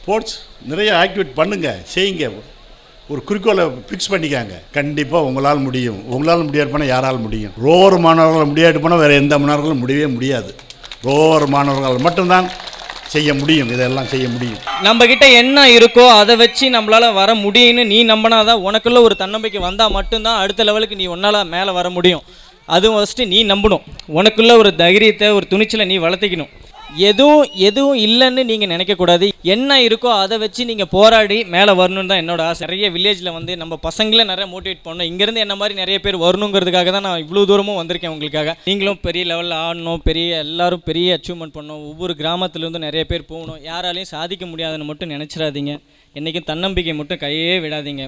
Sports நிறைய activity பண்ணுங்கள், செய்யுங்க. ஒரு குறிக்கோளை ஃபிக்ஸ் பண்ணிக்காங்க. கண்டிப்பாக உங்களால் முடியும். உங்களால் முடியாது போனால் யாரால் முடியும்? ரோவர் மாணவர்கள் முடியாது போனால் வேறு எந்த மாணவர்களும் முடியவே முடியாது. ரோவர் மாணவர்கள் மட்டும்தான் செய்ய முடியும், இதெல்லாம் செய்ய முடியும். நம்மக்கிட்ட என்ன இருக்கோ அதை வச்சு நம்மளால் வர முடியும்னு நீ நம்பினாதான், உனக்குள்ள ஒரு தன்னம்பிக்கை வந்தால் மட்டும்தான் அடுத்த லெவலுக்கு நீ உன்னால் மேலே வர முடியும். அதுவும் ஃபஸ்ட்டு நீ நம்பணும். உனக்குள்ள ஒரு தைரியத்தை, ஒரு துணிச்சலை நீ வளர்த்திக்கணும். எதுவும் இல்லைன்னு நீங்கள் நினைக்கக்கூடாது. என்ன இருக்கோ அதை வச்சு நீங்கள் போராடி மேலே வரணுன்னு தான் என்னோட ஆசை. நிறைய வில்லேஜில் வந்து நம்ம பசங்களே நிறைய மோட்டிவேட் பண்ணணும். இங்கேருந்து என்ன மாதிரி நிறைய பேர் வரணுங்கிறதுக்காக தான் நான் இவ்வளோ தூரமும் வந்திருக்கேன் உங்களுக்காக. நீங்களும் பெரிய லெவலில் ஆடணும், எல்லாரும் பெரிய அச்சீவ்மெண்ட் பண்ணணும். ஒவ்வொரு கிராமத்துலேருந்து நிறைய பேர் போகணும். யாராலையும் சாதிக்க முடியாதுன்னு மட்டும் நினச்சிடாதீங்க. என்றைக்கும் தன்னம்பிக்கை மட்டும் கையே விடாதீங்க.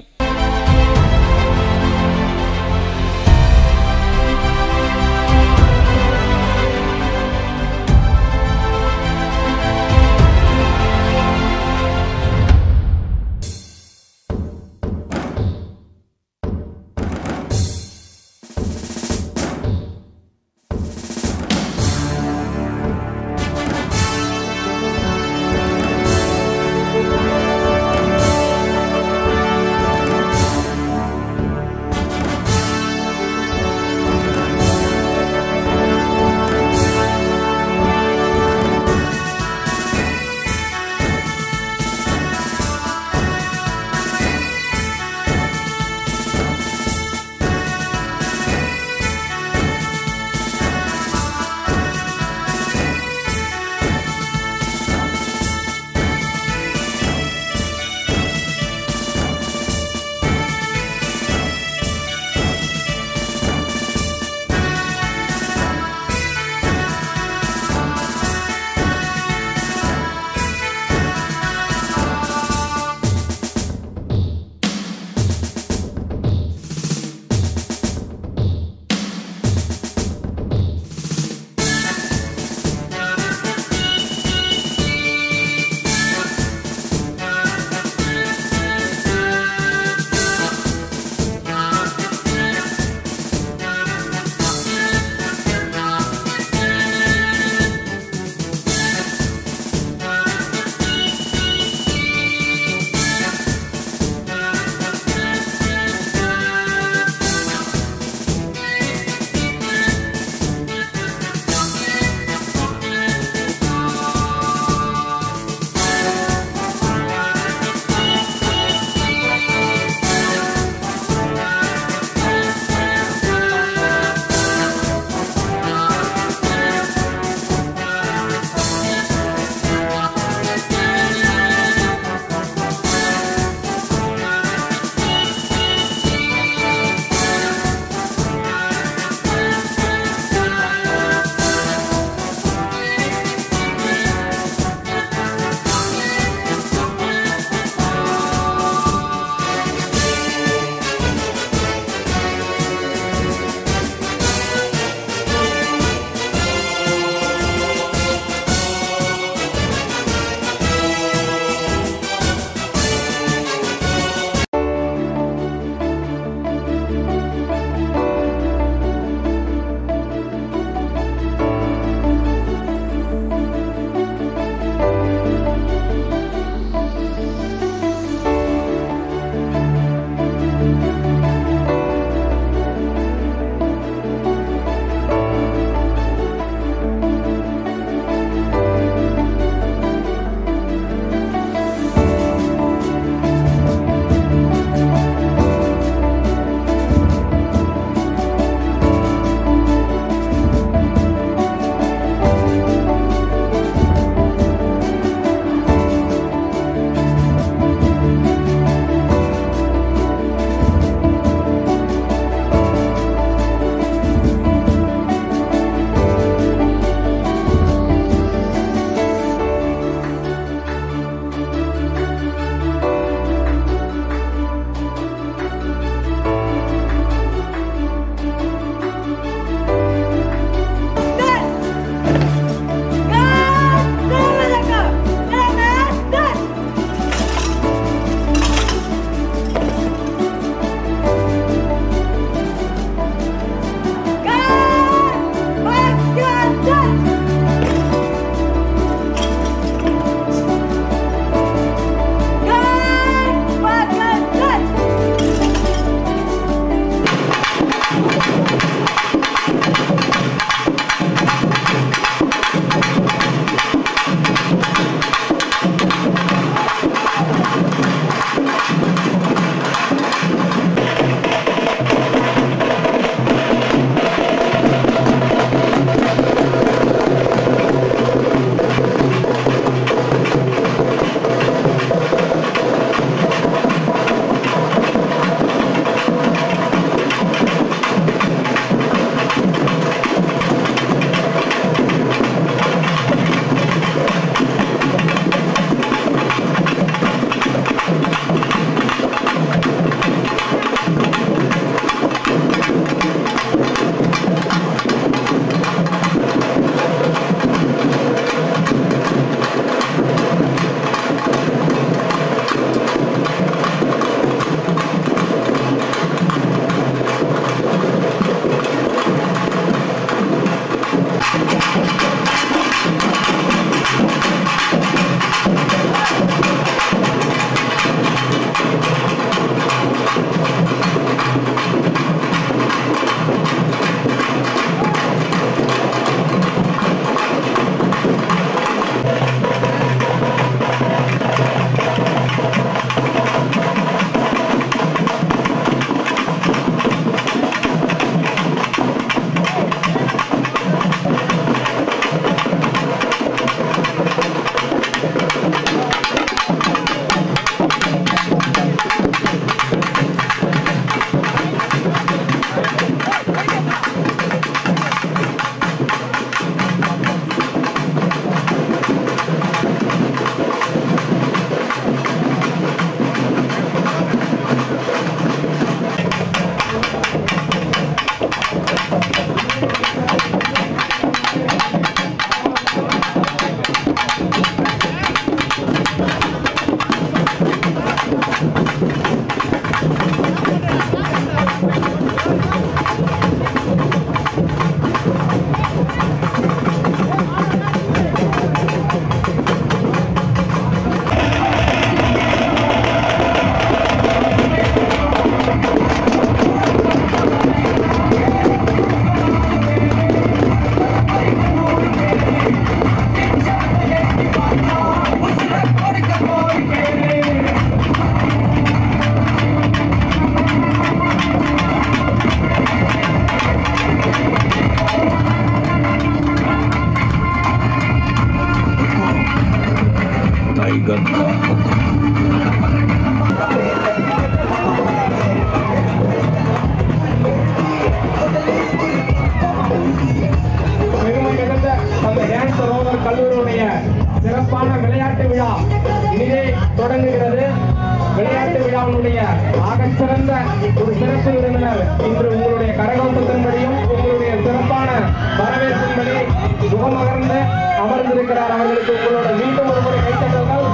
விழாவினுடைய ஆகச்சிறந்த ஒரு சிறப்பு விருந்தினர் இன்று உங்களுடைய கரகோட்டத்தின்படியும் உங்களுடைய சிறப்பான வரவேற்பின்படி முகமகர்ந்து அமர்ந்திருக்கிறார். அவர்களுக்கு உங்களோட மீண்டும் ஒரு முறை கைத்தட்டல்கள்.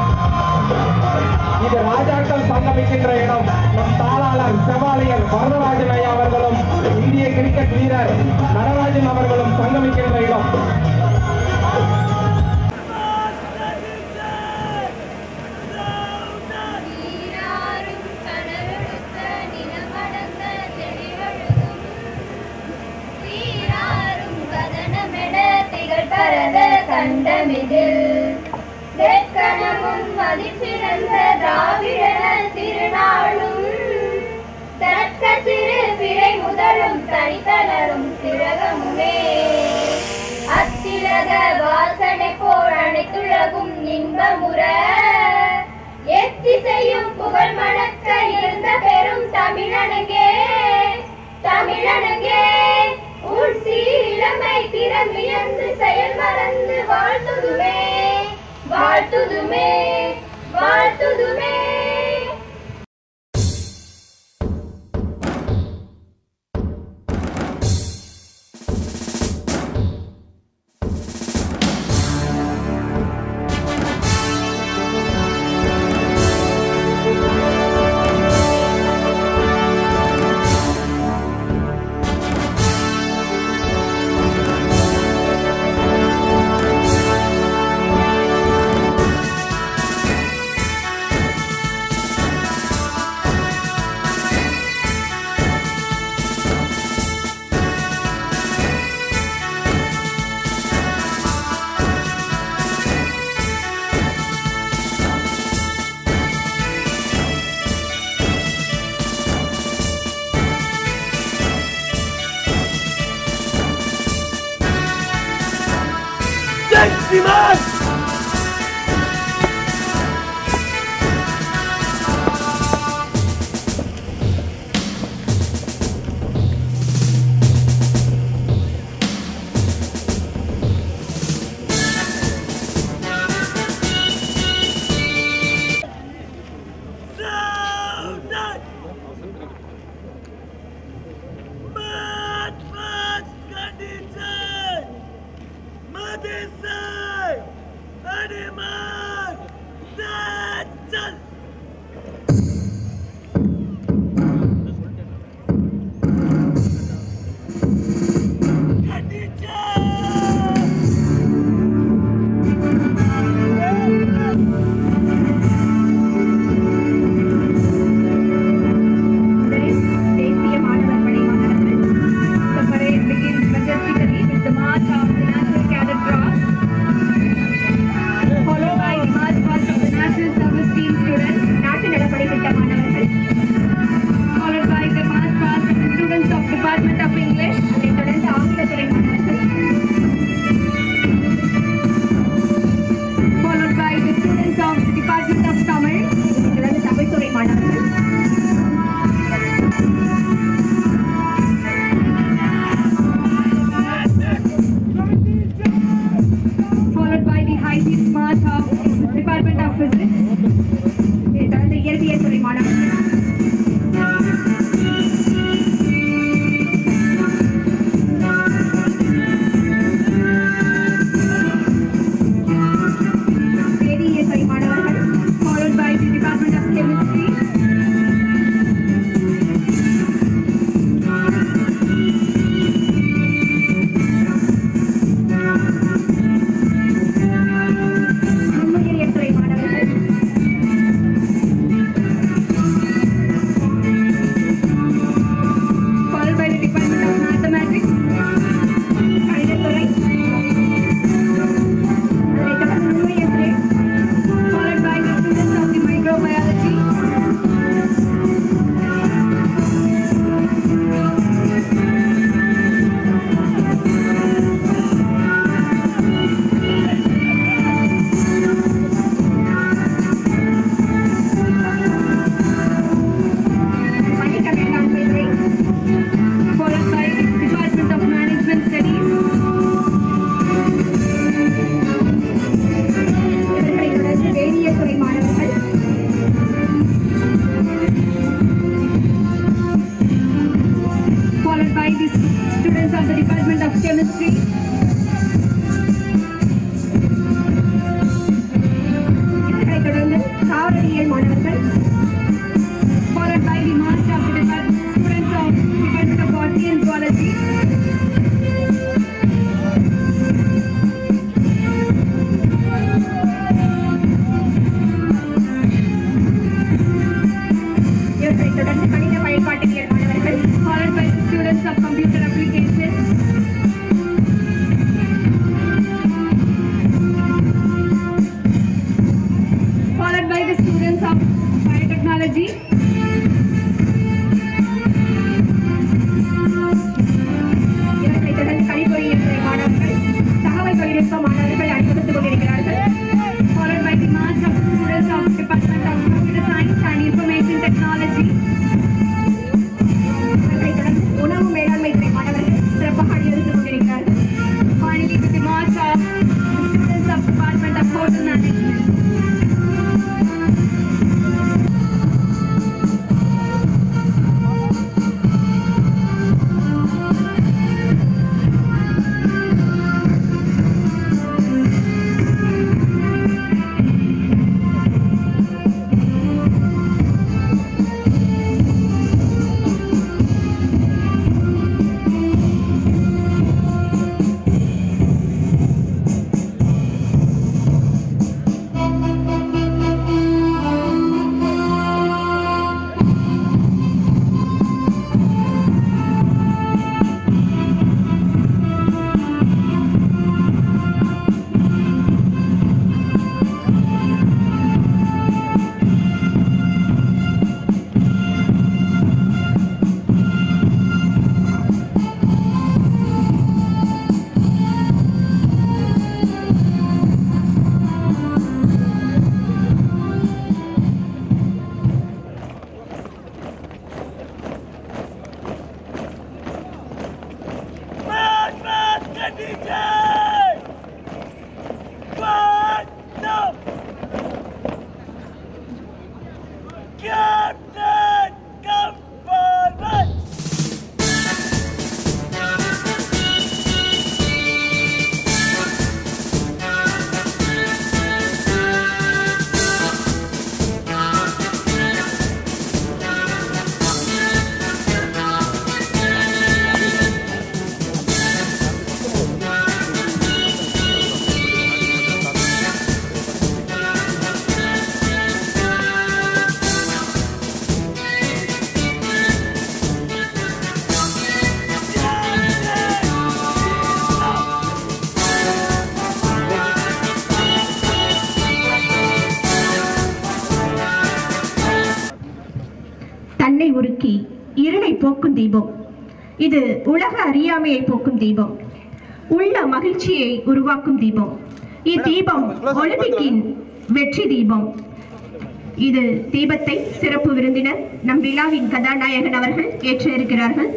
இது ராஜாக்கள் சங்கமிக்கின்ற இடம். நம் தாளாளர் செவாலியர் வரதராஜன் ஐயா அவர்களும் இந்திய கிரிக்கெட் வீரர் நடராஜன் அவர்களும் சங்கமிக்கின்ற இடம். தனித்தனரும் திலகமுமே அத்திலக வாசனை போல் அனைத்துலகும் இன்பமுற எத்திசையும் புகழ் மணக்க இருந்த பெரும் தமிழனுங்கே தமிழனுங்கே உன் சீலமை திறமியந்து செயல் மறந்து வாழ்த்துதுமே வாழ்த்துதுமே வாழ்த்துதுமே. தொடர்ந்து கணித பயன்பாட்டியல் மாணவர்கள் followed by the students of computer application. Followed by the students of biotechnology. இவர்களை தொடர்ந்து கணிப்பொறியியல் துறை மாணவர்கள் தகவல் தொழில்நுட்ப மாணவர்கள் அணிவகுத்துக் கொண்டிருக்கிறார்கள். Followed by the march of students of Department of Computer Science and Information Technology. இவர்களை தொடர்ந்து உணவு மேலாண்மை துறை மாணவர்கள் சிறப்பாக அணிவகுத்துக் கொண்டிருக்கிறார்கள். Finally, with the march of students of Department of Hotel Management. தன்னை உருக்கி இருளை போக்கும் தீபம். இது உலக அறியாமையை போக்கும் தீபம், உள்ள மகிழ்ச்சியை உருவாக்கும் தீபம். இத்தீபம் ஒலிம்பிக்கின் வெற்றி தீபம். இது தீபத்தை சிறப்பு விருந்தினர் நம் விழாவின் கதாநாயகன் அவர்கள் ஏற்ற இருக்கிறார்கள்.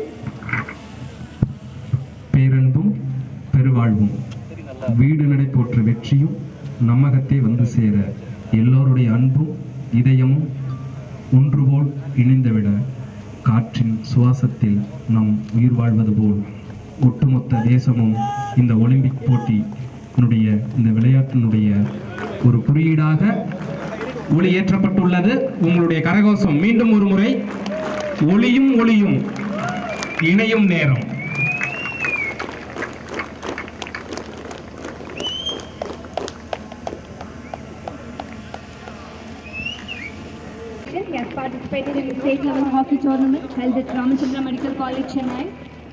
பேரன்பும் பெருவாழ்வும் வீடு நடை போற்ற வெற்றியும் நம்மகத்தே வந்து சேர எல்லோருடைய அன்பும் இதயமும் ஒன்றுபோல் இணைந்துவிட காற்றின் சுவாசத்தில் நாம் உயிர் வாழ்வது போல் ஒட்டுமொத்த தேசமும் இந்த ஒலிம்பிக் போட்டியினுடைய இந்த விளையாட்டினுடைய ஒரு குறியீடாக ஒளியேற்றப்பட்டுள்ளது. உங்களுடைய கரகோஷம் மீண்டும் ஒரு முறை, ஒளியும் ஒளியும் இணையும் நேரம். He has participated in the state level hockey tournament held at Ramachandra Medical College, Chennai.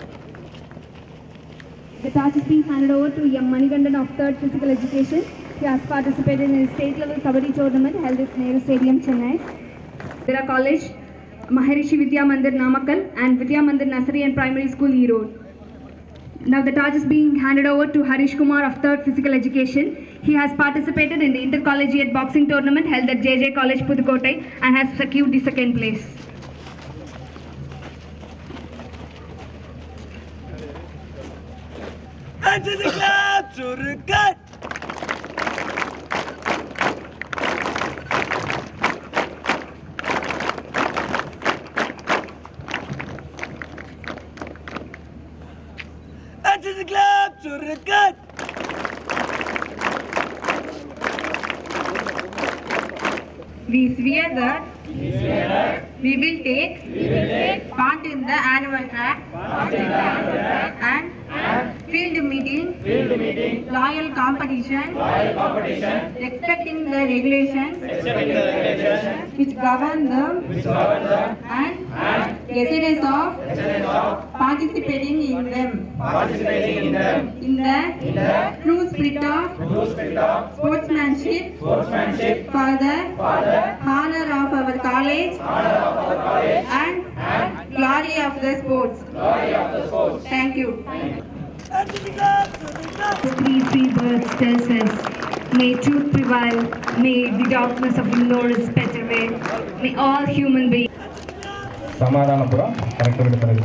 The task is being handed over to M. Manigandan of 3rd Physical Education. He has participated in the state level Kabaddi tournament held at Nehru Stadium, Chennai. Vira College, Maharishi Vidya Mandir, Namakkal, and Vidya Mandir Nursery and Primary School, Erode. Now the task is being handed over to Harish Kumar of 3rd Physical Education. He has participated in the intercollegiate boxing tournament held at JJ College, Pudukkottai, and has secured the 2nd place. And to the club to the gut. And to the club to the gut. We swear that we will take part in the annual track and field meeting, loyal competition, respecting the regulations which govern them and Yesterdays of participating in them. In the true spirit of sportsmanship. For the honor of our college. And glory of the sports. Thank you. The three words tells us, may truth prevail, may the darkness of ignorance pet away, may all human beings. Samathanapuram கலெக்டருக்கு பிறகு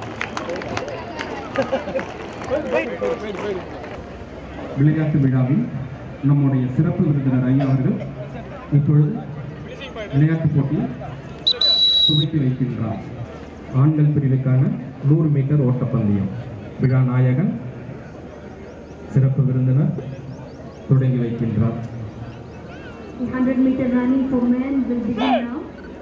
விளையாட்டு விழாவில் நம்முடைய சிறப்பு விருந்தினர் ஐயா அவர்கள் இப்பொழுது விளையாட்டுப் போட்டியை துவக்கி வைக்கின்றார். ஆண்கள் பிரிவுக்கான 100 மீட்டர் ஓட்டப்பந்தயம் விழா நாயகன் சிறப்பு விருந்தினர் தொடங்கி வைக்கின்றார். 100 meter running for men will begin now.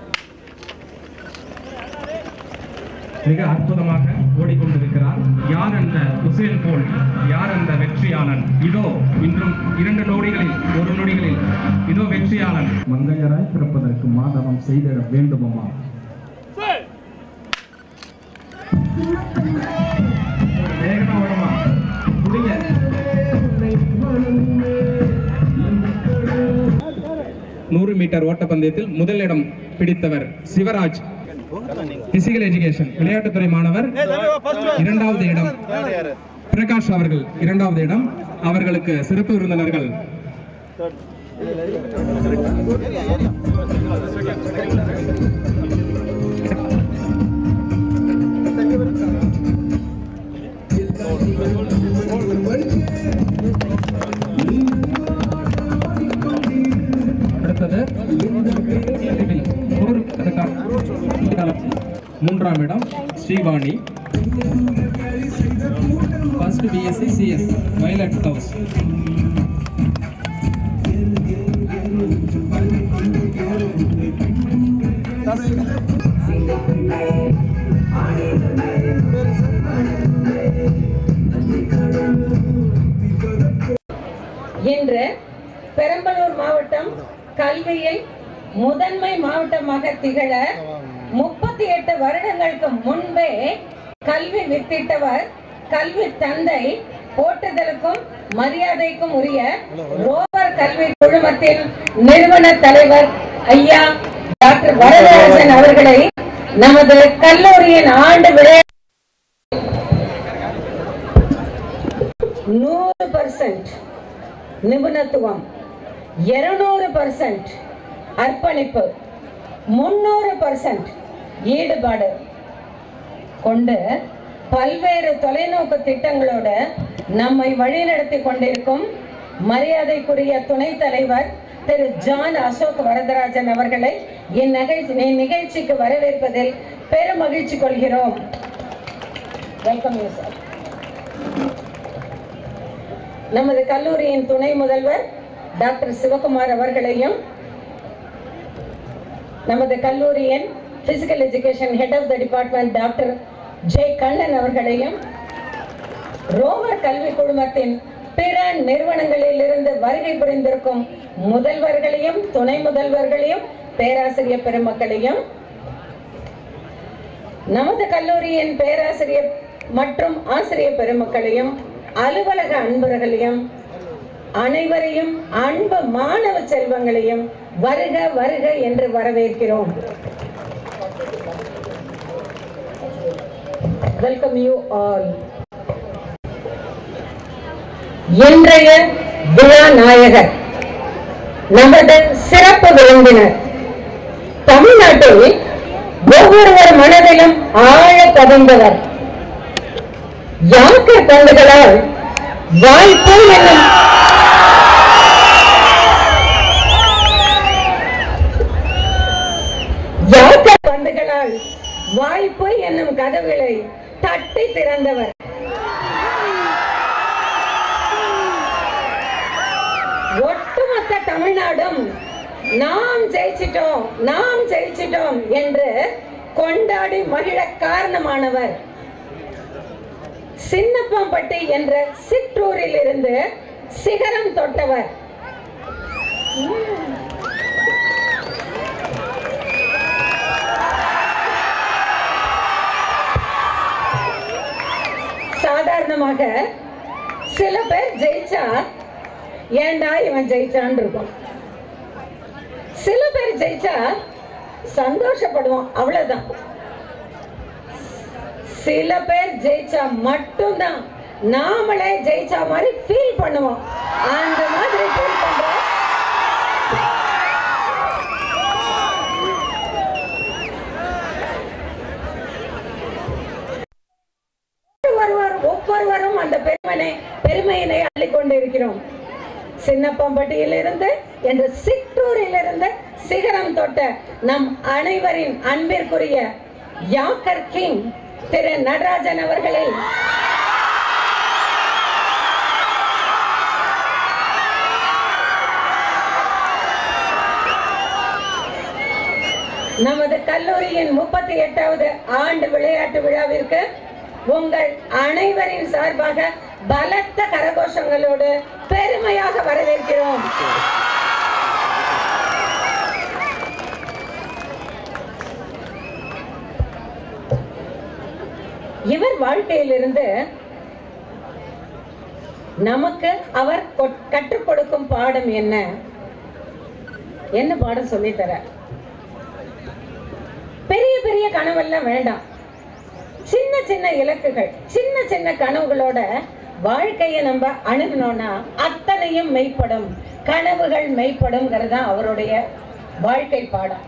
மிக அற்புதமாக ஓடிக்கொண்டிருக்கிறார். யார் அந்த உசேன் போல்ட், யார் அந்த வெற்றியாளன்? இதோ இன்றும் 2 நொடிகளில் 1 நொடிகளில் இதோ வெற்றியாளன். மங்கையராய் பிறப்பதற்கு மாதவம் செய்திட வேண்டுமம்மா. வேகமா ஓடுமா, புடிங்க. 100 மீட்டர் ஓட்டப்பந்தயத்தில் முதலிடம் பிடித்தவர் சிவராஜ், பிசிக்கல் எஜுகேஷன் விளையாட்டுத்துறை மாணவர். 2வது இடம் பிரகாஷ் அவர்கள் 2வது இடம். அவர்களுக்கு சிறப்பு விருந்தினர்கள் அடுத்தது 3ஆம் இடம் Srivani, first BSc CS violet house. இன்று பெரம்பலூர் மாவட்டம் கல்வியில் முதன்மை மாவட்டமாக திகழ 38 வருடங்களுக்கு முன்பே கல்வி வித்திட்டவர், கல்வி தந்தை, போற்றுதலுக்கும் மரியாதைக்கும் உரிய ரோவர் கல்வி குழுமத்தின் நிறுவன தலைவர் ஐயா டாக்டர் வரதராஜன் அவர்களை நமது கல்லூரியின் ஆண்டு விழா 100% நிபுணத்துவம், 200% அர்ப்பணிப்பு, 300% ஈடுபாடு கொண்டு பல்வேறு தொலைநோக்கு திட்டங்களோடு நம்மை வழிநடத்தி கொண்டிருக்கும் மரியாதைக்குரிய துணைத் தலைவர் திரு ஜான் அசோக் வரதராஜன் அவர்களை இந்நிகழ்ச்சிக்கு வரவேற்பதில் பெரும் மகிழ்ச்சி கொள்கிறோம். Welcome you sir. நமது கல்லூரியின் துணை முதல்வர் டாக்டர் சிவகுமார் அவர்களையும், நமது கல்லூரியின் physical education head of the department doctor Jai Kannan அவர்களையும், ரோவர் கல்வி குழுமத்தின் பிற நிறுவனங்களில் இருந்து வருகை புரிந்திருக்கும் முதல்வர்களையும் துணை முதல்வர்களையும் பேராசிரியர் பெருமக்களையும், நமது கல்லூரியின் பேராசிரியர் மற்றும் ஆசிரியர் பெருமக்களையும், அலுவலக அன்பர்களையும், அனைவரையும் அன்பு மாணவ செல்வங்களையும் வருக வருக என்று வரவேற்கிறோம். Welcome you all. இன்றைய விழா நாயகர், நமது சிறப்பு விருந்தினர், தமிழ்நாட்டில் ஒவ்வொருவர் மனதிலும் ஆழ பதிந்தவர், யாக்கர் பந்துகளால் வாய்ப்பு என்னும் யாக்கர் பந்துகளால் வாய்ப்பு என்னும் கதவுகளை தட்டி திறந்தவர், ஒட்டுமொத்த தமிழ்நாடும் நாம் ஜெயிச்சிட்டோம் நாம் ஜெயிச்சிட்டோம் என்று கொண்டாடி மகிழ காரணமானவர், சின்னப்பம்பட்டி என்ற சிற்றூரில் இருந்து சிகரம் தொட்டவர், உதாரணமாக சில பேர் ஜெயிச்சா ஏண்டா இவன் ஜெயிச்சான் இருக்கும், சில பேர் ஜெயிச்சா சந்தோஷப்படுவோம், அவ்வளவுதான். சில பேர் ஜெயிச்சா மட்டும்தான் நாமளே ஜெயிச்சா மாதிரி ஃபீல் பண்ணுவோம். அந்த மாதிரி ஃபீல் பண்றோம். ஒவ்வொருவரும் அந்த பெருமையினை அள்ளிக்கொண்டு இருக்கிறோம். சின்னப்பம்பட்டியிலிருந்து என்ற சிற்றூரிலிருந்து சிகரம் தொட்ட நம் அனைவரின் அன்பிற்குரிய யாக்கர் கிங் திரு நடராஜன் அவர்களை நமது கல்லூரியின் 38வது ஆண்டு விளையாட்டு விழாவிற்கு உங்கள் அனைவரின் சார்பாக பலத்த கரகோஷங்களோடு பெருமையாக வரவேற்கிறோம். இவர் வாழ்க்கையிலிருந்து நமக்கு அவர் கற்றுக் கொடுக்கும் பாடம் என்ன பாடம் சொல்லித்தர? பெரிய பெரிய கனவெல்லாம் வேண்டாம், சின்ன சின்ன இலக்குகள், சின்ன சின்ன கனவுகளோட வாழ்க்கையை நம்ம அணுகணும்னா அத்தனையும் மெய்ப்படும், கனவுகள் மெய்ப்படும்ங்கிறது தான் அவருடைய வாழ்க்கை பாடம்.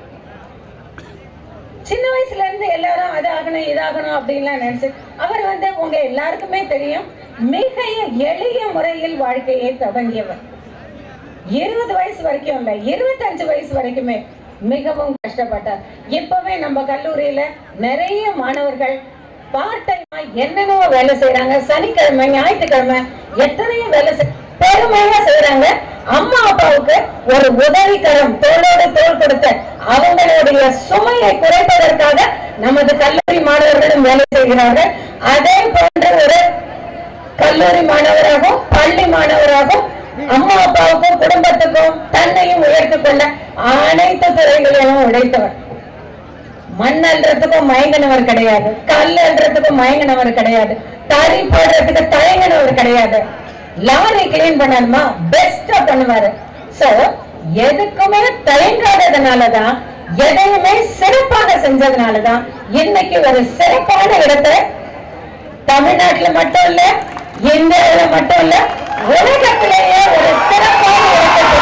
சின்ன வயசுல இருந்து எல்லாரும் அது ஆகணும் இதாகணும் அப்படின்லாம் நினைச்சு அவர் உங்க எல்லாருக்குமே தெரியும், மிக எளிய முறையில் வாழ்க்கையை தொடங்கியவர். 20 வயசு வரைக்கும் இல்ல, 25 வயசு வரைக்குமே மிகவும் கஷ்டப்பட்டார். இப்பவே நம்ம கல்லூரியில நிறைய மாணவர்கள் பார்ட் டைமா என்னென்னோ வேலை செய்யறாங்க. சனிக்கிழமை ஞாயிற்றுக்கிழமை எத்தனையோ வேலை பெருமையா செய்யறாங்க. அம்மா அப்பாவுக்கு ஒரு உதவிக்கரம் தோளோடு தோள் கொடுத்த அவங்களுடைய சுமையை குறைப்பதற்காக நமது கல்லூரி மாணவர்களும் வேலை செய்கிறார்கள். அதே போன்ற ஒரு கல்லூரி மாணவராகவும் பள்ளி மாணவராகவும் அம்மா அப்பாவுக்கும் குடும்பத்துக்கும் தன்னையும் உயர்த்திக் கொண்ட அனைத்து துறைகளிலும் உழைத்தவர். மண் அல்றதுக்கும் மயங்கினவர் கிடையாது, கல் அல்றதுக்கும் மயங்கினவர் கிடையாது, தறி போடுறதுக்கு தயங்கினவர் கிடையாது. லாரி கிளீன் பண்ணணுமா பெஸ்டா பண்ணுவாரு. சோ எதுக்குமே தயங்காததுனாலதான், எதையுமே சிறப்பாக செஞ்சதுனாலதான் இன்னைக்கு ஒரு சிறப்பான இடத்தை தமிழ்நாட்டுல மட்டும் இல்ல, இந்தியாவில மட்டும் இல்ல, உலகத்திலேயே ஒரு சிறப்பான இடத்தை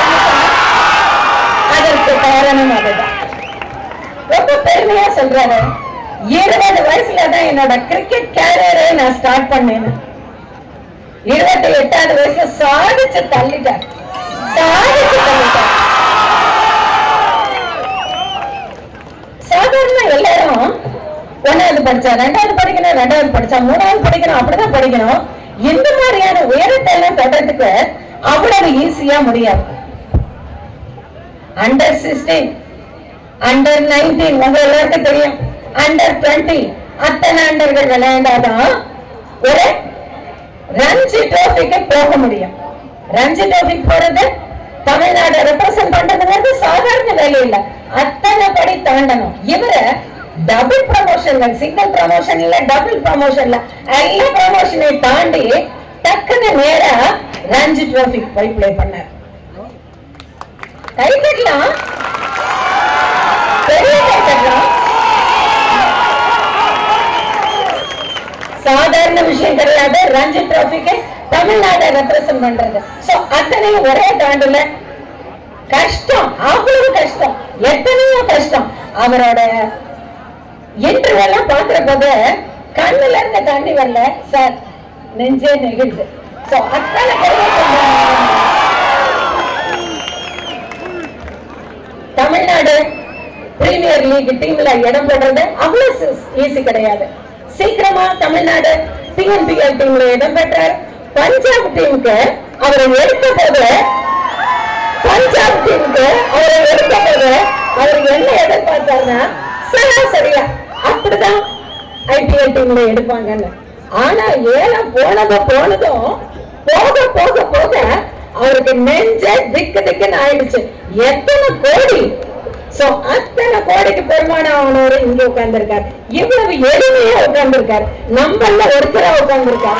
அதற்கு காரணம் அதுதான். ரொம்ப பெருமையா சொல்றாரு. 20 வயசுலதான் என்னோட கிரிக்கெட் கேரியரை நான் ஸ்டார்ட் பண்ணேன். 28வது வயசுல சாதிச்சு தள்ளிட்டார். சாதாரண எல்லாரும் 1வது படிச்சா 2வது படிக்கணும், 2வது படிச்சா 3வது படிக்கணும், அப்படிதான் படிக்கணும். இந்த மாதிரியான உயரத்தை எல்லாம் தொடர்றதுக்கு அவ்வளவு ஈஸியா முடியாது. அண்டர் 16, அண்டர் 19 உங்க எல்லாருக்கும் தெரியும், அண்டர் 20 அத்தனை அண்டர்கள் விளையாண்டாதான் ஒரு ரஞ்சி ட்ரோஃபிக்கு போக முடியும். ரஞ்சி ட்ரோஃபிக்கு போறது, தமிழ்நாடு ரெப்ரசென்ட் பண்றதுங்கிறது சாதாரண வேலை இல்ல, அத்தனை படி தாண்டணும். இவரு டபுள் ப்ரமோஷன்ல, சிங்கிள் ப்ரமோஷன் இல்ல, டபுள் ப்ரமோஷன்ல எல்லா ப்ரமோஷனை தாண்டி டக்குன்னு நேரா ரஞ்சி ட்ரோஃபிக்கு போய் பிளே பண்ணார். கை கட்டலாம், பெரிய கை கட்டலாம், சாதாரண விஷயம் கிடையாது. ரஞ்சி ட்ரோஃபிக்கு தமிழ்நாட்டை ரெப்ரசென்ட் பண்றது. சோ அத்தனையும் ஒரே தாண்டுல கஷ்டம், அவ்வளவு கஷ்டம், எத்தனையோ கஷ்டம். அவரோட இன்டர்வியூ எல்லாம் பாக்குற போது கண்ணுல இருந்து தண்ணி வரல சார், நெஞ்சே நெகிழ்ந்து. சோ அத்தனை தமிழ்நாடு பிரீமியர் லீக் டீம்ல இடம் பெறது அவ்வளவு ஈஸி கிடையாது. சீக்கிரமா தமிழ்நாடு டிஎன்பிஎல் டீம்ல இடம் பெற்றார். பஞ்சாப் டீமுக்கு அவரை எடுத்த போது அவர் என்ன எதிர்பார்த்தாருன்னா சராசரியா அப்படிதான் ஐபிஎல் டீம்ல எடுப்பாங்கன்னு. ஆனா ஏலம் போனதும் போக போக போக அவருக்கு நெஞ்ச திக்கு திக்குன்னு ஆயிடுச்சு. எத்தனை கோடி சோ அத்தனை கோடிக்கு பெருமானம் அவனோட இங்க உட்கார்ந்துருக்காரு. இவ்வளவு எளிமையா உட்கார்ந்துருக்காரு. நம்மள ஒருத்தரா உட்கார்ந்துருக்காரு.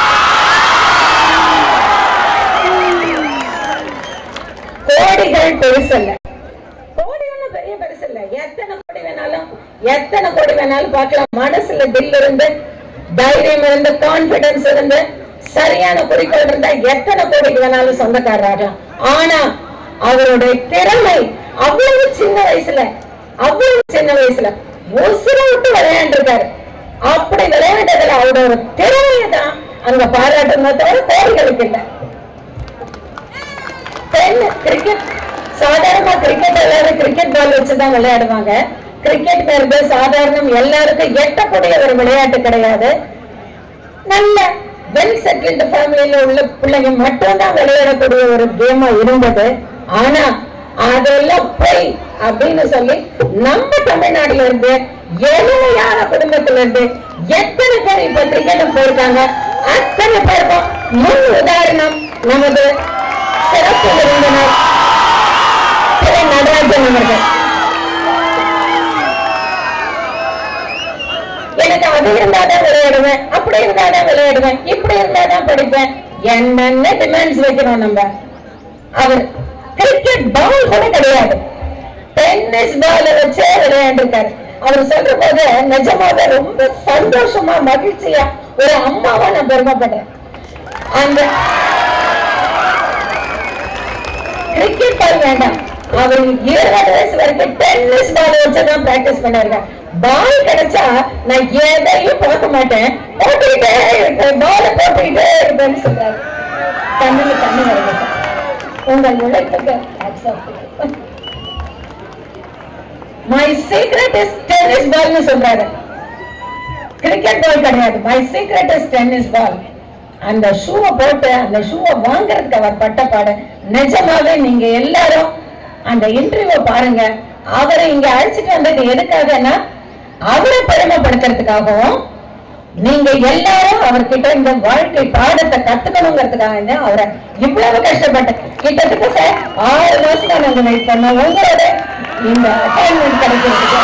கோடிகள் பெருசல்ல, கோடி ஒண்ணும் பெரிய பெருசு இல்ல. எத்தனை கோடி வேணாலும் பார்க்கலாம். மனசுல தில் இருந்து, தைரியம் இருந்து, கான்பிடன்ஸ் இருந்து, சரியான குறிக்கோள் இருந்தா எத்தனை கோடிக்கு வேணாலும் சொந்தக்காரராகலாம். ஆனா அவருடைய திறமை அவ்வளவு சின்ன வயசுல உசுர விட்டு விளையாண்டுருக்காரு. அப்படி விளையாண்டதுல அவரோட திறமையை தான் அங்க பாராட்டணும், தவிர கோடிகளுக்கு இல்ல. கிரிக்கெட் சாதாரணமா கிரிக்கெட் எல்லாரும் கிரிக்கெட் பால் வச்சுதான் விளையாடுவாங்க. கிரிக்கெட் சாதாரணம், எல்லாருக்கும் எட்டக்கூடிய ஒரு விளையாட்டு கிடையாது. நல்ல வெல் செட்டில்டு ஃபேமிலியில உள்ள பிள்ளைங்க மட்டும்தான் விளையாடக்கூடிய ஒரு கேமா இருந்தது. ஆனா அதெல்லாம் போய் அப்படின்னு சொல்லி நம்ம தமிழ்நாடுல இருந்து ஏழையான குடும்பத்துல இருந்து எத்தனை பேர் இப்ப கிரிக்கெட் போயிருக்காங்க. அத்தனை பேருக்கும் முன் உதாரணம் நமது சிறப்பு விருந்தினர் திரு நடராஜன் அவர்கள். எனக்கு அது இருந்தாதான் விளையாடுவேன், அப்படி இருந்தாதான் விளையாடுவேன், இப்படி இருந்தாதான் படிப்பேன், என்னென்ன டிமாண்ட்ஸ் வைக்கிறோம் நம்ம. அவர் கிரிக்கெட் பால் கூட கிடையாது, டென்னிஸ் பால் வச்சே விளையாண்டுருக்காரு. அவர் சொல்ற போது நிஜமாக ரொம்ப சந்தோஷமா மகிழ்ச்சியா ஒரு அம்மாவா நான் பெருமைப்படுறேன். அந்த கிரிக்கெட் பால் வேண்டாம், அவர் 20 வயசு வரைக்கும் டென்னிஸ் பால் வச்சுதான் பிராக்டிஸ் பண்ணிருக்கேன். பால் கிடைச்சா நான் எதையும் பார்க்க மாட்டேன், போட்டுக்கிட்டே இருப்பேன், பால் போட்டுக்கிட்டே இருப்பேன்னு சொல்றாரு. கண்ணுல தண்ணி வருது சார். உங்கள் உழைப்புக்கு மை சீக்ரெட் இஸ் டென்னிஸ் பால்னு சொல்றாரு. கிரிக்கெட் பால் கிடையாது, my secret is tennis ball. அந்த ஷூவை போட்டு அந்த ஷூவை வாங்குறதுக்கு அவர் பட்ட பாடு. நிஜமாவே நீங்க எல்லாரும் அந்த இன்டர்வியூ பாருங்க. அவரை இங்க அழைச்சிட்டு வந்தது எதுக்காகன்னா அவரை பெருமைப்படுத்துறதுக்காகவும் நீங்க எல்லாரும் அவர்கிட்ட இந்த வாழ்க்கை பாடத்தை கத்துக்கணுங்கிறதுக்காக அவரை இவ்வளவு கஷ்டப்பட்டு கிட்டத்தட்ட சார் 6 மாசம் தான் நாங்க வெயிட் பண்ணோம் உங்களோட இந்த அப்பாயின்மெண்ட் கிடைக்கிறதுக்கு.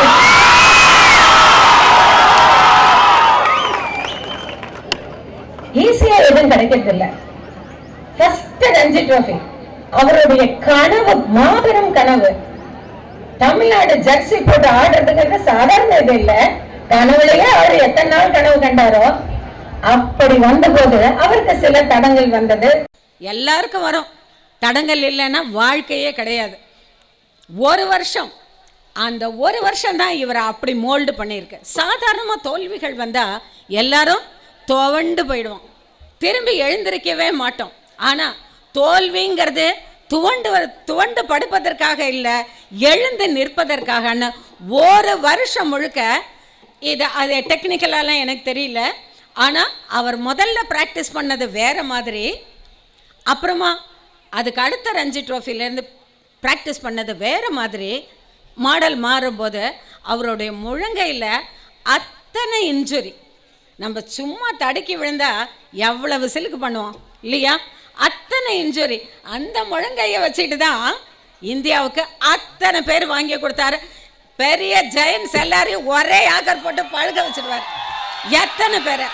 ஈஸியா எதுவும் கிடைக்கிறது இல்ல. ஃபர்ஸ்ட் ரஞ்சி டிராபி அவருடைய கனவு, மாபெரும் கனவு. தமிழ்நாடு ஜெர்சி போட்டு ஆடுறதுக்கு சாதாரண இது இல்ல. கனவுலயே அவர் எத்தனை நாள் கனவு கண்டாரோ அப்படி வந்த போது அவருக்கு சில தடங்கள் வந்தது. எல்லாருக்கும் வரும் தடங்கள், இல்லைன்னா வாழ்க்கையே கிடையாது. ஒரு வருஷம், அந்த ஒரு வருஷம் தான் இவரை அப்படி மோல்டு பண்ணியிருக்கு. சாதாரணமா தோல்விகள் வந்தா எல்லாரும் துவண்டு போயிடுவோம், திரும்பி எழுந்திருக்கவே மாட்டோம். ஆனா தோல்விங்கிறது துவண்டு படுப்பதற்காக இல்லை, எழுந்து நிற்பதற்காக. ஒரு வருஷம் முழுக்க இது அது டெக்னிக்கலாலாம் எனக்கு தெரியல. ஆனால் அவர் முதல்ல ப்ராக்டிஸ் பண்ணது வேறு மாதிரி, அப்புறமா அதுக்கு அடுத்த ரஞ்சி ட்ரோஃபிலேருந்து ப்ராக்டிஸ் பண்ணது வேறு மாதிரி. மாடல் மாறும்போது அவருடைய முழங்கையில் அத்தனை இன்ஜுரி. நம்ம சும்மா தடுக்கி விழுந்தா எவ்வளவு சிலுக்கு பண்ணுவோம் இல்லையா? அத்தனை இன்ஜுரி. அந்த முழங்கையை வச்சுட்டு தான் இந்தியாவுக்கு அத்தனை பேர் வாங்கி கொடுத்தாரு. பெரிய ஜெயன்ஸ் எல்லாரையும் ஒரே ஆக்கர் போட்டு பழக வச்சிருவார் எத்தனை பேரை.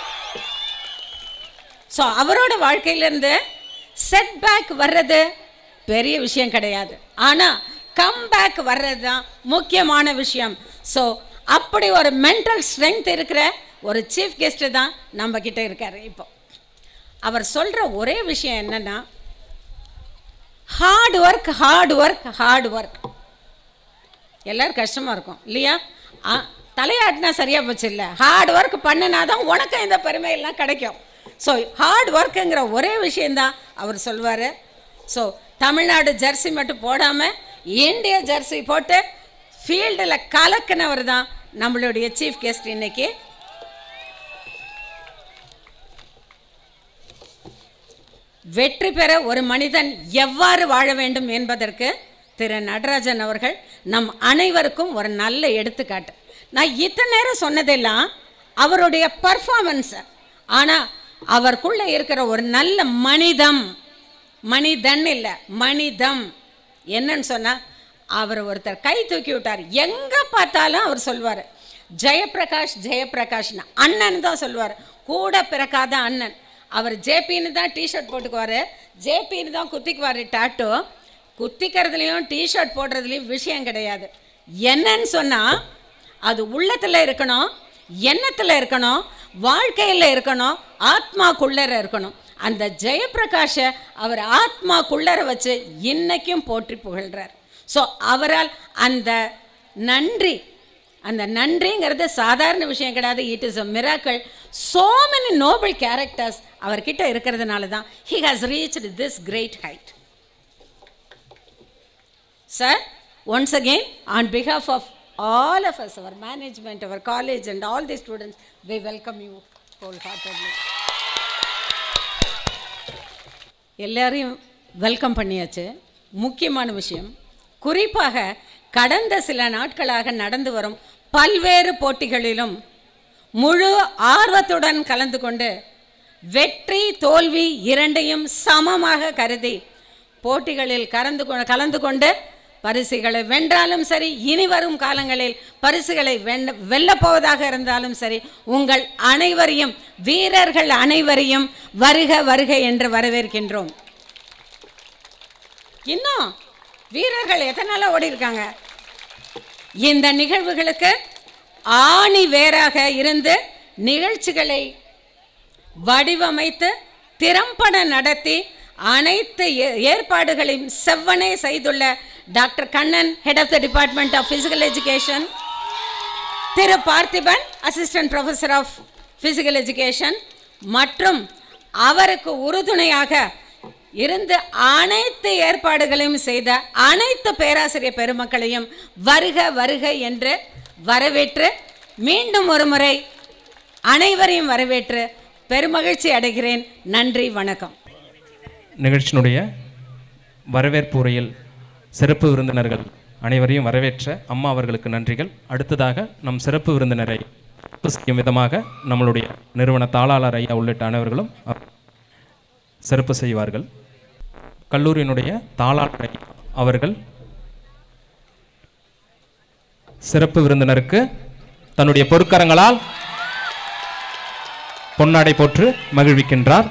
ஸோ அவரோட வாழ்க்கையிலேருந்து செட்பேக் வர்றது பெரிய விஷயம் கிடையாது, ஆனால் கம்பேக் வர்றது தான் முக்கியமான விஷயம். ஸோ அப்படி ஒரு மென்டல் ஸ்ட்ரென்த் இருக்கிற ஒரு சீஃப் கெஸ்ட்டு தான் நம்ம கிட்ட இருக்காரு. இப்போ அவர் சொல்கிற ஒரே விஷயம் என்னன்னா, hard work hard work hard work. எல்லோரும் கஷ்டமாக இருக்கும் இல்லையா? தலையாட்டினா சரியாக போச்சு இல்லை, ஹார்ட் ஒர்க் பண்ணினா தான் உனக்கு இந்த பெருமையெல்லாம் கிடைக்கும். ஸோ ஹார்ட் ஒர்க்குங்கிற ஒரே விஷயந்தான் அவர் சொல்வார். ஸோ தமிழ்நாடு ஜெர்சி மட்டும் போடாமல் இந்திய ஜெர்சி போட்டு ஃபீல்டில் கலக்கினவர் தான் நம்மளுடைய சீஃப் கெஸ்ட். இன்னைக்கு வெற்றி பெற ஒரு மனிதன் எவ்வாறு வாழ வேண்டும் என்பதற்கு திரு நடராஜன் அவர்கள் நம் அனைவருக்கும் ஒரு நல்ல எடுத்துக்காட்டு. நான் இத்தனை நேரம் சொன்னதெல்லாம் அவருடைய பர்ஃபார்மன்ஸ், ஆனால் அவருக்குள்ளே இருக்கிற ஒரு நல்ல மனிதம், மனிதன் இல்லை மனிதம் என்னன்னு சொன்னால் அவர் ஒருத்தர் கை தூக்கி விட்டார். எங்கே பார்த்தாலும் அவர் சொல்வார் ஜெயப்பிரகாஷ் ஜெயப்பிரகாஷ்னு, அண்ணன் தான் சொல்லுவார், கூட பிறக்காத அண்ணன். அவர் ஜேபின்னு தான் டிஷர்ட் போட்டுக்குவார், ஜேபின்னு தான் குத்திக்குவார். டாட்டோ குத்திக்கிறதுலையும் டிஷர்ட் போடுறதுலையும் விஷயம் கிடையாது. என்னன்னு சொன்னால் அது உள்ளத்தில் இருக்கணும், எண்ணத்தில் இருக்கணும், வாழ்க்கையில் இருக்கணும், ஆத்மாக்குள்ளர இருக்கணும். அந்த ஜெயப்பிரகாஷை அவர் ஆத்மாக்குள்ளர வச்சு இன்னைக்கும் போற்றி புகழ்கிறார். ஸோ அவரால் அந்த நன்றிங்கிறது சாதாரண விஷயம் கிடையாது. It is a miracle. so many noble characters அவர்கிட்ட இருக்கிறதுனால தான் he has reached this great height. Sir, once again on behalf of all of us, our management, our college and all the students, we welcome you wholeheartedly. எல்லாரையும் welcome பண்ணியாச்சு. முக்கியமான விஷயம், குறிப்பாக கடந்த சில நாட்களாக நடந்து வரும் பல்வேறு போட்டிகளிலும் முழு ஆர்வத்துடன் கலந்து கொண்டு வெற்றி தோல்வி இரண்டையும் சமமாக கருதி போட்டிகளில் கலந்து கொண்டு பரிசுகளை வென்றாலும் சரி, இனி வரும் காலங்களில் பரிசுகளை வெல்லப்போவதாக இருந்தாலும் சரி, உங்கள் அனைவரையும், வீரர்கள் அனைவரையும் வருக வருக என்று வரவேற்கின்றோம். இன்னும் வீரர்கள் எத்தனை நாளாக ஓடி இருக்காங்க. இந்த நிகழ்வுகளுக்கு ஆணி வேராக இருந்து நிகழ்ச்சிகளை வடிவமைத்து திறம்பட நடத்தி அனைத்து ஏற்பாடுகளையும் செவ்வனே செய்துள்ள doctor Kannan, head of the department of physical education, Thiru Parthiban, assistant professor of physical education, மற்றும் அவருக்கு உறுதுணையாக இருந்து அனைத்து ஏற்பாடுகளையும் செய்த அனைத்து பேராசிரியர் பெருமக்களையும் வருக வருக என்று வரவேற்று, மீண்டும் ஒரு முறை அனைவரையும் வரவேற்று பெருமகிழ்ச்சி அடைகிறேன். நன்றி, வணக்கம். நிகழ்ச்சியினுடைய வரவேற்பு உரையில் சிறப்பு விருந்தினர்கள் அனைவரையும் வரவேற்ற அம்மா அவர்களுக்கு நன்றிகள். அடுத்ததாக நம் சிறப்பு விருந்தினரை செய்யும் விதமாக நம்மளுடைய நிறுவன தாளாளர் ஐயா உள்ளிட்ட அனைவர்களும் சிறப்பு செய்வார்கள். கல்லூரியினுடைய தாளாளர் அவர்கள் சிறப்பு விருந்தினருக்கு தன்னுடைய பொற்கரங்களால் பொன்னாடை போற்று மகிழ்விக்கின்றார்.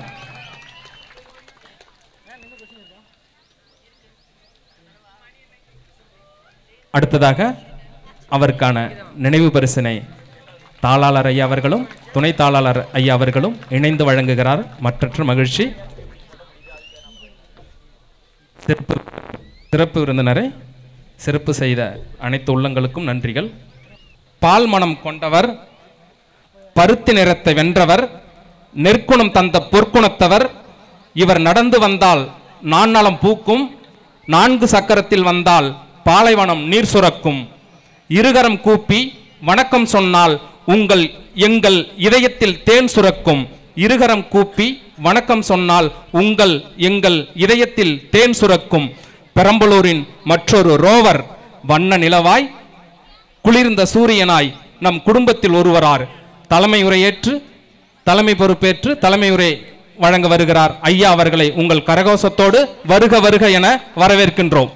அடுத்ததாக அவருக்கான நினைவு பரிசினை தாளாளர் ஐயா அவர்களும் துணை தாளாளர் ஐயா அவர்களும் இணைந்து வழங்குகிறார். மற்றற்ற மகிழ்ச்சி. சிறப்பு விருந்தினரை சிறப்பு செய்த அனைத்து உள்ளங்களுக்கும் நன்றிகள். பால் மனம் கொண்டவர், பருத்தி நிறத்தை வென்றவர், நெற்குணம் தந்த பொற்குணத்தவர், இவர் நடந்து வந்தால் நான்னலம் பூக்கும், 4 சக்கரத்தில் வந்தால் பாலைவனம் நீர் சுரக்கும், இருகரம் கூப்பி வணக்கம் சொன்னால் எங்கள் இதயத்தில் தேன் சுரக்கும், இருகரம் கூப்பி வணக்கம் சொன்னால் எங்கள் இதயத்தில் தேன் சுரக்கும், பெரம்பலூரின் மற்றொரு ரோவர், வண்ண நிலவாய் குளிர்ந்த சூரியனாய் நம் குடும்பத்தில் ஒருவரார், தலைமை பொறுப்பேற்று தலைமை உரை வழங்க வருகிறார் ஐயா அவர்களை உங்கள் கரகோஷத்தோடு வருக வருக என வரவேற்கின்றோம்.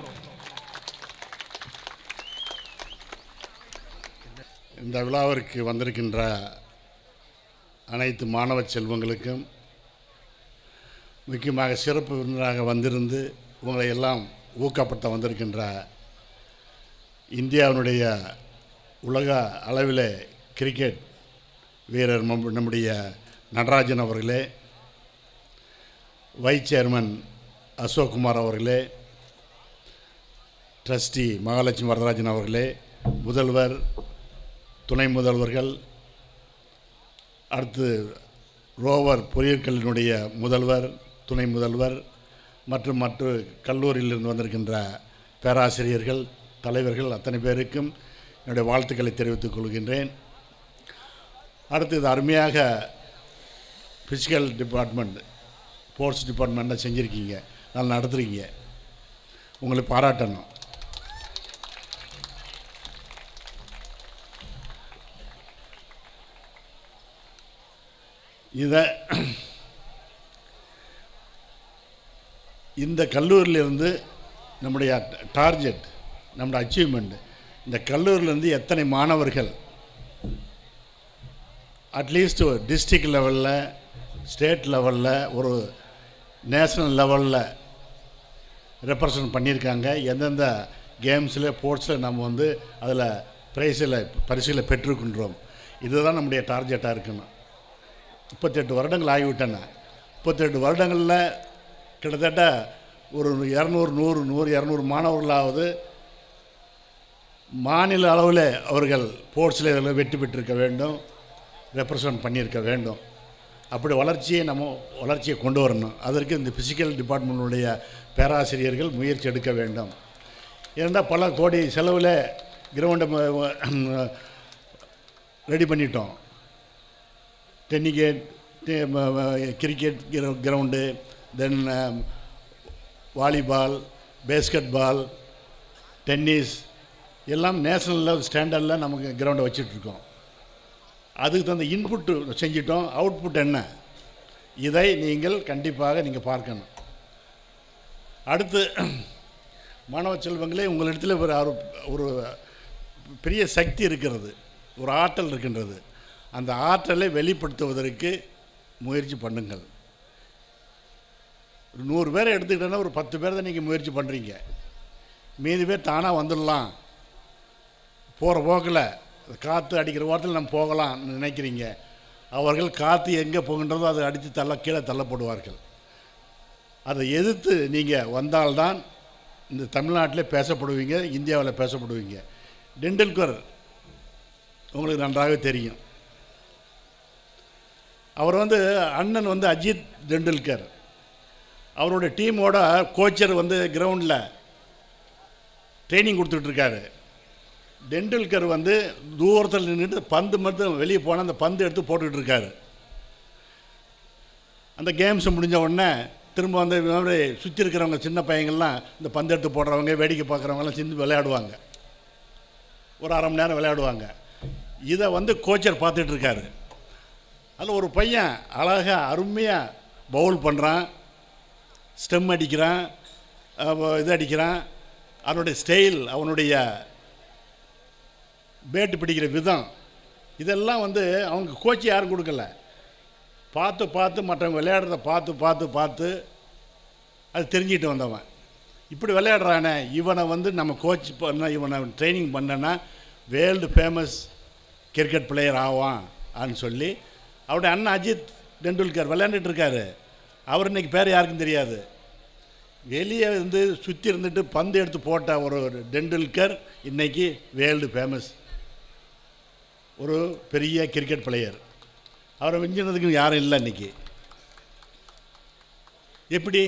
இந்த விழாவிற்கு வந்திருக்கின்ற அனைத்து மாணவ செல்வங்களுக்கும், முக்கியமாக சிறப்பு விருந்தினராக வந்திருந்து உங்களை எல்லாம் ஊக்கப்படுத்த வந்திருக்கின்ற இந்தியாவினுடைய உலக அளவில் கிரிக்கெட் வீரர் நம்முடைய நடராஜன் அவர்களே, வைஸ் சேர்மன் அசோக்குமார் அவர்களே, ட்ரஸ்டி மகாலட்சுமி வரதராஜன் அவர்களே, முதல்வர், துணை முதல்வர்கள், அடுத்து ரோவர் பொறியியல் கல்லூரியினுடைய முதல்வர், துணை முதல்வர் மற்றும் மற்ற கல்லூரியிலிருந்து வந்திருக்கின்ற பேராசிரியர்கள், தலைவர்கள் அத்தனை பேருக்கும் என்னுடைய வாழ்த்துக்களை தெரிவித்துக் கொள்கின்றேன். அடுத்து இது அருமையாக ஃபிசிக்கல் டிபார்ட்மெண்ட், ஸ்போர்ட்ஸ் டிபார்ட்மெண்ட்டில் செஞ்சுருக்கீங்க, நல்லா நடத்துகிறீங்க, உங்களை பாராட்டணும். இந்த கல்லூரியிலிருந்து நம்முடைய டார்கெட் நம்மளோட அச்சீவ்மெண்ட். இந்த கல்லூரியிலேருந்து எத்தனை மாணவர்கள் அட்லீஸ்ட் டிஸ்ட்ரிக்ட் லெவலில், ஸ்டேட் லெவலில், ஒரு நேஷ்னல் லெவலில் ரெப்ரசன்ட் பண்ணியிருக்காங்க. எந்தெந்த கேம்ஸில், ஸ்போர்ட்ஸில் நம்ம வந்து அதில் பரிசுகளை பெற்றுக்கின்றோம். இதுதான் நம்முடைய டார்கெட்டாக இருக்கணும். 38 வருடங்கள் ஆகிவிட்டன. 38 வருடங்களில் கிட்டத்தட்ட ஒரு 200 மாணவர்களாவது மாநில அளவில் அவர்கள் ஸ்போர்ட்ஸில் இதில் வெற்றி பெற்றிருக்க வேண்டும், ரெப்ரசன்ட் பண்ணியிருக்க வேண்டும். அப்படி வளர்ச்சியை கொண்டு வரணும். அதற்கு இந்த ஃபிசிக்கல் டிபார்ட்மெண்ட்டுடைய பேராசிரியர்கள் முயற்சி எடுக்க வேண்டும். ஏன்னா பல கோடி செலவில் கிரவுண்டை ரெடி பண்ணிட்டோம். Cricket ground, then volleyball, basketball, tennis எல்லாம் நேஷ்னல் லெவல் ஸ்டாண்டர்டில் நமக்கு கிரவுண்டை வச்சிட்ருக்கோம். அதுக்கு தகுந்த இன்புட்டு செஞ்சிட்டோம். அவுட்புட் என்ன, இதை நீங்கள் கண்டிப்பாக நீங்கள் பார்க்கணும். அடுத்து மாணவ செல்வங்களே, உங்களிடத்தில் ஒரு பெரிய சக்தி இருக்கிறது, ஒரு ஆற்றல் இருக்கின்றது. அந்த ஆற்றலை வெளிப்படுத்துவதற்கு முயற்சி பண்ணுங்கள். 100 பேரை எடுத்துக்கிட்டோன்னா ஒரு 10 பேர் தான் நீங்கள் முயற்சி பண்ணுறீங்க. மீதி பேர் தானாக வந்துடலாம், போகிற போக்கில் காற்று அடிக்கிற ஓரத்தில் நம்ம போகலாம்னு நினைக்கிறீங்க. அவர்கள் காற்று எங்கே போகின்றதோ அதை அடித்து கீழே தள்ளப்படுவார்கள். அதை எதிர்த்து நீங்கள் வந்தால்தான் இந்த தமிழ்நாட்டிலே பேசப்படுவீங்க, இந்தியாவில் பேசப்படுவீங்க. டெண்டுல்கர் உங்களுக்கு நன்றாக தெரியும். அவர் வந்து அண்ணன் வந்து அஜித் டெண்டுல்கர், அவருடைய டீமோட கோச்சர் வந்து கிரவுண்டில் ட்ரைனிங் கொடுத்துட்ருக்காரு. டெண்டுல்கர் வந்து தூரத்தில் நின்றுட்டு பந்து மட்டும் வெளியே போனால் அந்த பந்து எடுத்து போட்டுக்கிட்டு இருக்காரு. அந்த கேம்ஸ் முடிஞ்ச உடனே திரும்ப வந்து சுற்றி இருக்கிறவங்க சின்ன பையங்கள்லாம் இந்த பந்து எடுத்து போடுறவங்க, வேடிக்கை பார்க்குறவங்கலாம் சேர்ந்து விளையாடுவாங்க. ஒரு அரை மணி நேரம் விளையாடுவாங்க. இதை வந்து கோச்சர் பார்த்துட்ருக்காரு. அதில் ஒரு பையன் அழகாக அருமையாக பவுல் பண்ணுறான், ஸ்டெம் அடிக்கிறான், இது அடிக்கிறான். அவனுடைய ஸ்டைல், அவனுடைய பேட்டு பிடிக்கிற விதம், இதெல்லாம் வந்து அவங்க கோச்சு யாரும் கொடுக்கல. பார்த்து மற்றவங்க விளையாடுறத பார்த்து அது தெரிஞ்சுக்கிட்டு வந்தவன். இப்படி விளையாடுறானே, இவனை வந்து நம்ம கோச் இவனை ட்ரைனிங் பண்ணனா வேர்ல்டு ஃபேமஸ் கிரிக்கெட் பிளேயர் ஆவான் அப்படின்னு சொல்லி அவருடைய அண்ணன் அஜித் டெண்டுல்கர் விளையாண்டுட்டு இருக்காரு. அவர் இன்றைக்கி பேர் யாருக்கும் தெரியாது. வெளியே வந்து சுற்றி இருந்துட்டு பந்து எடுத்து போட்ட ஒரு டெண்டுல்கர் இன்றைக்கி வேர்ல்டு ஃபேமஸ் ஒரு பெரிய கிரிக்கெட் பிளேயர். அவரை மிஞ்சினதுக்கு யாரும் இல்லை இன்றைக்கி. எப்படி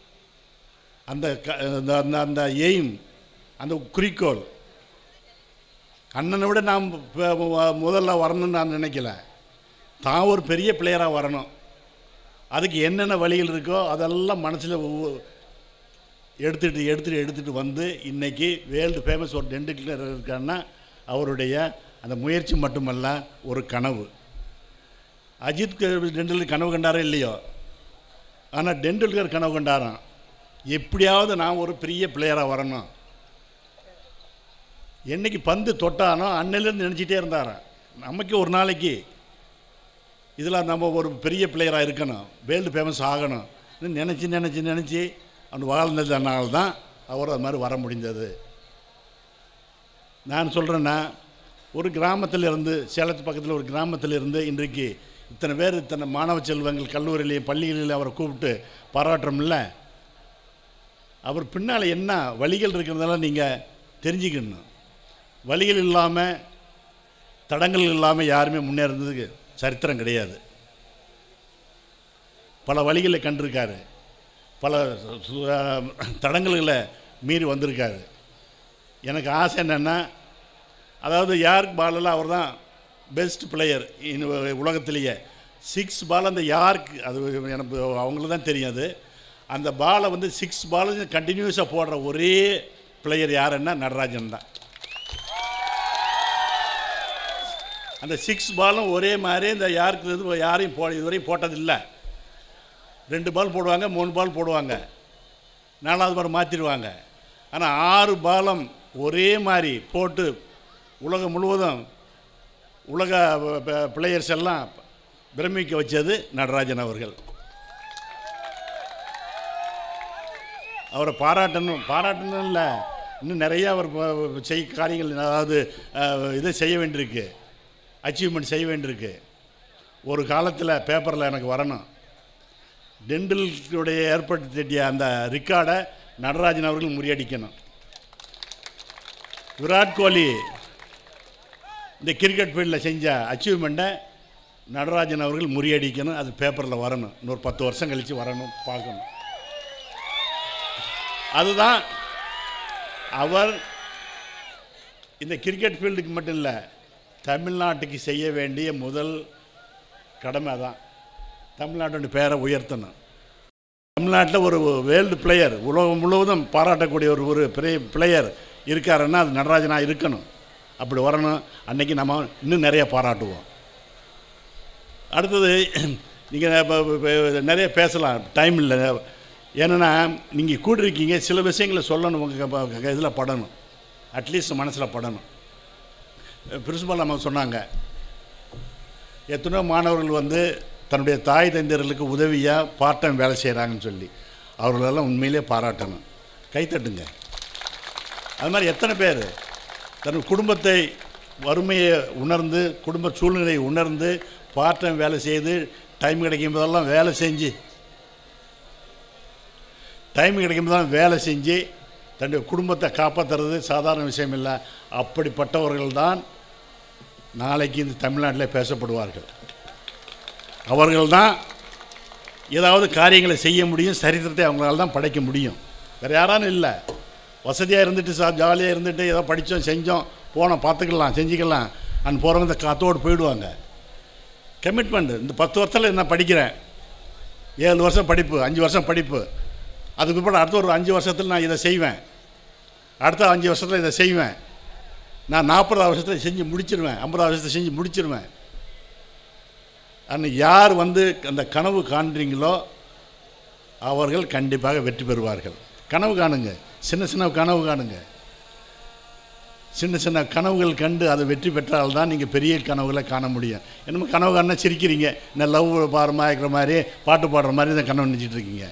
அந்த எய்ம், அந்த குறிக்கோள், அண்ணனை விட நாம் முதல்ல வரணும்னு நான் நினைக்கல. தான் ஒரு பெரிய பிளேயராக வரணும். அதுக்கு என்னென்ன வழிகள் இருக்கோ அதெல்லாம் மனசில் எடுத்துகிட்டு வந்து இன்றைக்கி வேர்ல்டு ஃபேமஸ் ஒரு டெண்டுல்கர் இருக்கான்னா அவருடைய அந்த முயற்சி மட்டுமல்ல, ஒரு கனவு. அஜித் டெண்டுல்கர் கனவு கண்டாரோ இல்லையோ, ஆனால் டெண்டுல்கர் கனவு கண்டாராம், எப்படியாவது நான் ஒரு பெரிய பிளேயராக வரணும். என்றைக்கு பந்து தொட்டானோ அன்னையிலேருந்து நினச்சிட்டே இருந்தாராம், நமக்கு ஒரு நாளைக்கு இதில் நம்ம ஒரு பெரிய பிளேயராக இருக்கணும், வேர்ல்டு ஃபேமஸ் ஆகணும் நினச்சி அவன் வாழ்ந்ததுனால தான் அவர் அது மாதிரி வர முடிந்தது. நான் சொல்கிறேன்னா, ஒரு கிராமத்தில் இருந்து, சேலத்து பக்கத்தில் ஒரு கிராமத்தில் இருந்து இன்றைக்கு இத்தனை பேர், இத்தனை மாணவ செல்வங்கள் கல்லூரியிலேயே பள்ளிகளில் அவரை கூப்பிட்டு பாராட்டுறோம்ல, அவர் பின்னால் என்ன வழிகள் இருக்கிறதெல்லாம் நீங்கள் தெரிஞ்சுக்கணும். வழிகள் இல்லாமல், தடங்கள் இல்லாமல் யாருமே முன்னேறதுக்கு சரித்திரம் கிடையாது. பல வழிகளை கண்டிருக்காரு, பல தடங்கல்களை மீறி வந்திருக்காரு. எனக்கு ஆசை என்னென்னா, அதாவது யார்க் பாலெல்லாம் அவர் தான் பெஸ்ட் பிளேயர் உலகத்திலேயே. 6 பால் அந்த யார்க், அது எனக்கு அவங்களுக்கு தான் தெரியும். அது அந்த பாலை வந்து 6 பால் கண்டினியூஸாக போடுற ஒரே பிளேயர் யாருன்னா நடராஜன் தான். அந்த 6 பாலும் ஒரே மாதிரி இந்த யாருக்கு யாரையும் இதுவரையும் போட்டதில்லை. 2 பால் போடுவாங்க, 3 பால் போடுவாங்க, 4வது பால் மாற்றிடுவாங்க. ஆனால் 6 பாலம் ஒரே மாதிரி போட்டு உலகம் முழுவதும் உலக பிளேயர்ஸ் எல்லாம் பிரமிக்க வச்சது நடராஜன் அவர்கள். அவரை பாராட்டணும் இல்லை, இன்னும் நிறையா அவர் காரியங்கள், அதாவது இதை செய்ய வேண்டியிருக்கு, அச்சீவ்மெண்ட் செய்ய வேண்டியிருக்கு. ஒரு காலத்தில் பேப்பரில் எனக்கு வரணும், டெண்டுல்கருடைய ஏற்படுத்திய அந்த ரெக்கார்டை நடராஜன் அவர்கள் முறியடிக்கணும். விராட் கோலி இந்த கிரிக்கெட் ஃபீல்டில் செஞ்ச அச்சீவ்மெண்ட்டை நடராஜன் அவர்கள் முறியடிக்கணும். அது பேப்பரில் வரணும், இன்னொரு 10 வருஷம் கழித்து வரணும், பார்க்கணும். அதுதான் அவர் இந்த கிரிக்கெட் ஃபீல்டுக்கு மட்டும் இல்லை, தமிழ்நாட்டுக்கு செய்ய வேண்டிய முதல் கடமை தான். தமிழ்நாட்டோட பேரை உயர்த்தணும். தமிழ்நாட்டில் ஒரு வேர்ல்டு பிளேயர், உலகம் முழுவதும் பாராட்டக்கூடிய ஒரு பெரிய பிளேயர் இருக்காருன்னா அது நடராஜனாக இருக்கணும். அப்படி வரணும். அன்றைக்கி நம்ம இன்னும் நிறைய பாராட்டுவோம். அடுத்தது நீங்கள் நிறைய பேசலாம், டைம் இல்லை. ஏன்னா நீங்கள் கூடிருக்கீங்க, சில விஷயங்களை சொல்லணும், உங்கள் இதில் படணும், அட்லீஸ்ட் மனசில் படணும். பிரின்சிபல் நம்ம சொன்னாங்க, எத்தனையோ மாணவர்கள் வந்து தன்னுடைய தாய் தந்தையர்களுக்கு உதவியாக பார்ட் டைம் வேலை செய்கிறாங்கன்னு சொல்லி அவர்களெல்லாம் உண்மையிலே பாராட்டணும், கைத்தட்டுங்க. அது மாதிரி எத்தனை பேர் தன் குடும்பத்தை வறுமையை உணர்ந்து, குடும்ப சூழ்நிலையை உணர்ந்து பார்ட் டைம் வேலை செய்து, டைம் கிடைக்கும் போதெல்லாம் வேலை செஞ்சு, தன்னுடைய குடும்பத்தை காப்பாற்றுறது சாதாரண விஷயம் இல்லை. அப்படிப்பட்டவர்கள் தான் நாளைக்கு இந்த தமிழ்நாட்டில் பேசப்படுவார்கள். அவர்கள் தான் ஏதாவது காரியங்களை செய்ய முடியும், சரித்திரத்தை அவங்களால தான் படைக்க முடியும். வேறு யாராலும் இல்லை. வசதியாக இருந்துட்டு ஜாலியாக இருந்துட்டு ஏதோ படித்தோம், செஞ்சோம், போனோம், பார்த்துக்கலாம், செஞ்சுக்கலாம் அண்ட் போகிறவங்க காத்தோடு போயிடுவாங்க. கமிட்மெண்ட், இந்த 10 வருஷத்தில் நான் படிக்கிறேன், 7 வருஷம் படிப்பு, 5 வருஷம் படிப்பு, அதுக்கு பிற்பாடு அடுத்த ஒரு 5 வருஷத்தில் நான் இதை செய்வேன், அடுத்த 5 வருஷத்தில் இதை செய்வேன், நான் 40 வருஷத்தில் செஞ்சு முடிச்சிடுவேன், 50 வருஷத்தில் செஞ்சு முடிச்சிடுவேன். அன்னைக்கு யார் வந்து அந்த கனவு காண்றீங்களோ அவர்கள் கண்டிப்பாக வெற்றி பெறுவார்கள். கனவு காணுங்க, சின்ன சின்ன கனவு காணுங்க. சின்ன சின்ன கனவுகள் கண்டு அதை வெற்றி பெற்றால்தான் நீங்கள் பெரிய கனவுகளை காண முடியும். என்னமோ கனவு காண சிரிக்கிறீங்க, இந்த லவ் பாரமாக இருக்கிற மாதிரி, பாட்டு பாடுற மாதிரி தான் கனவு நினச்சிட்டு இருக்கீங்க.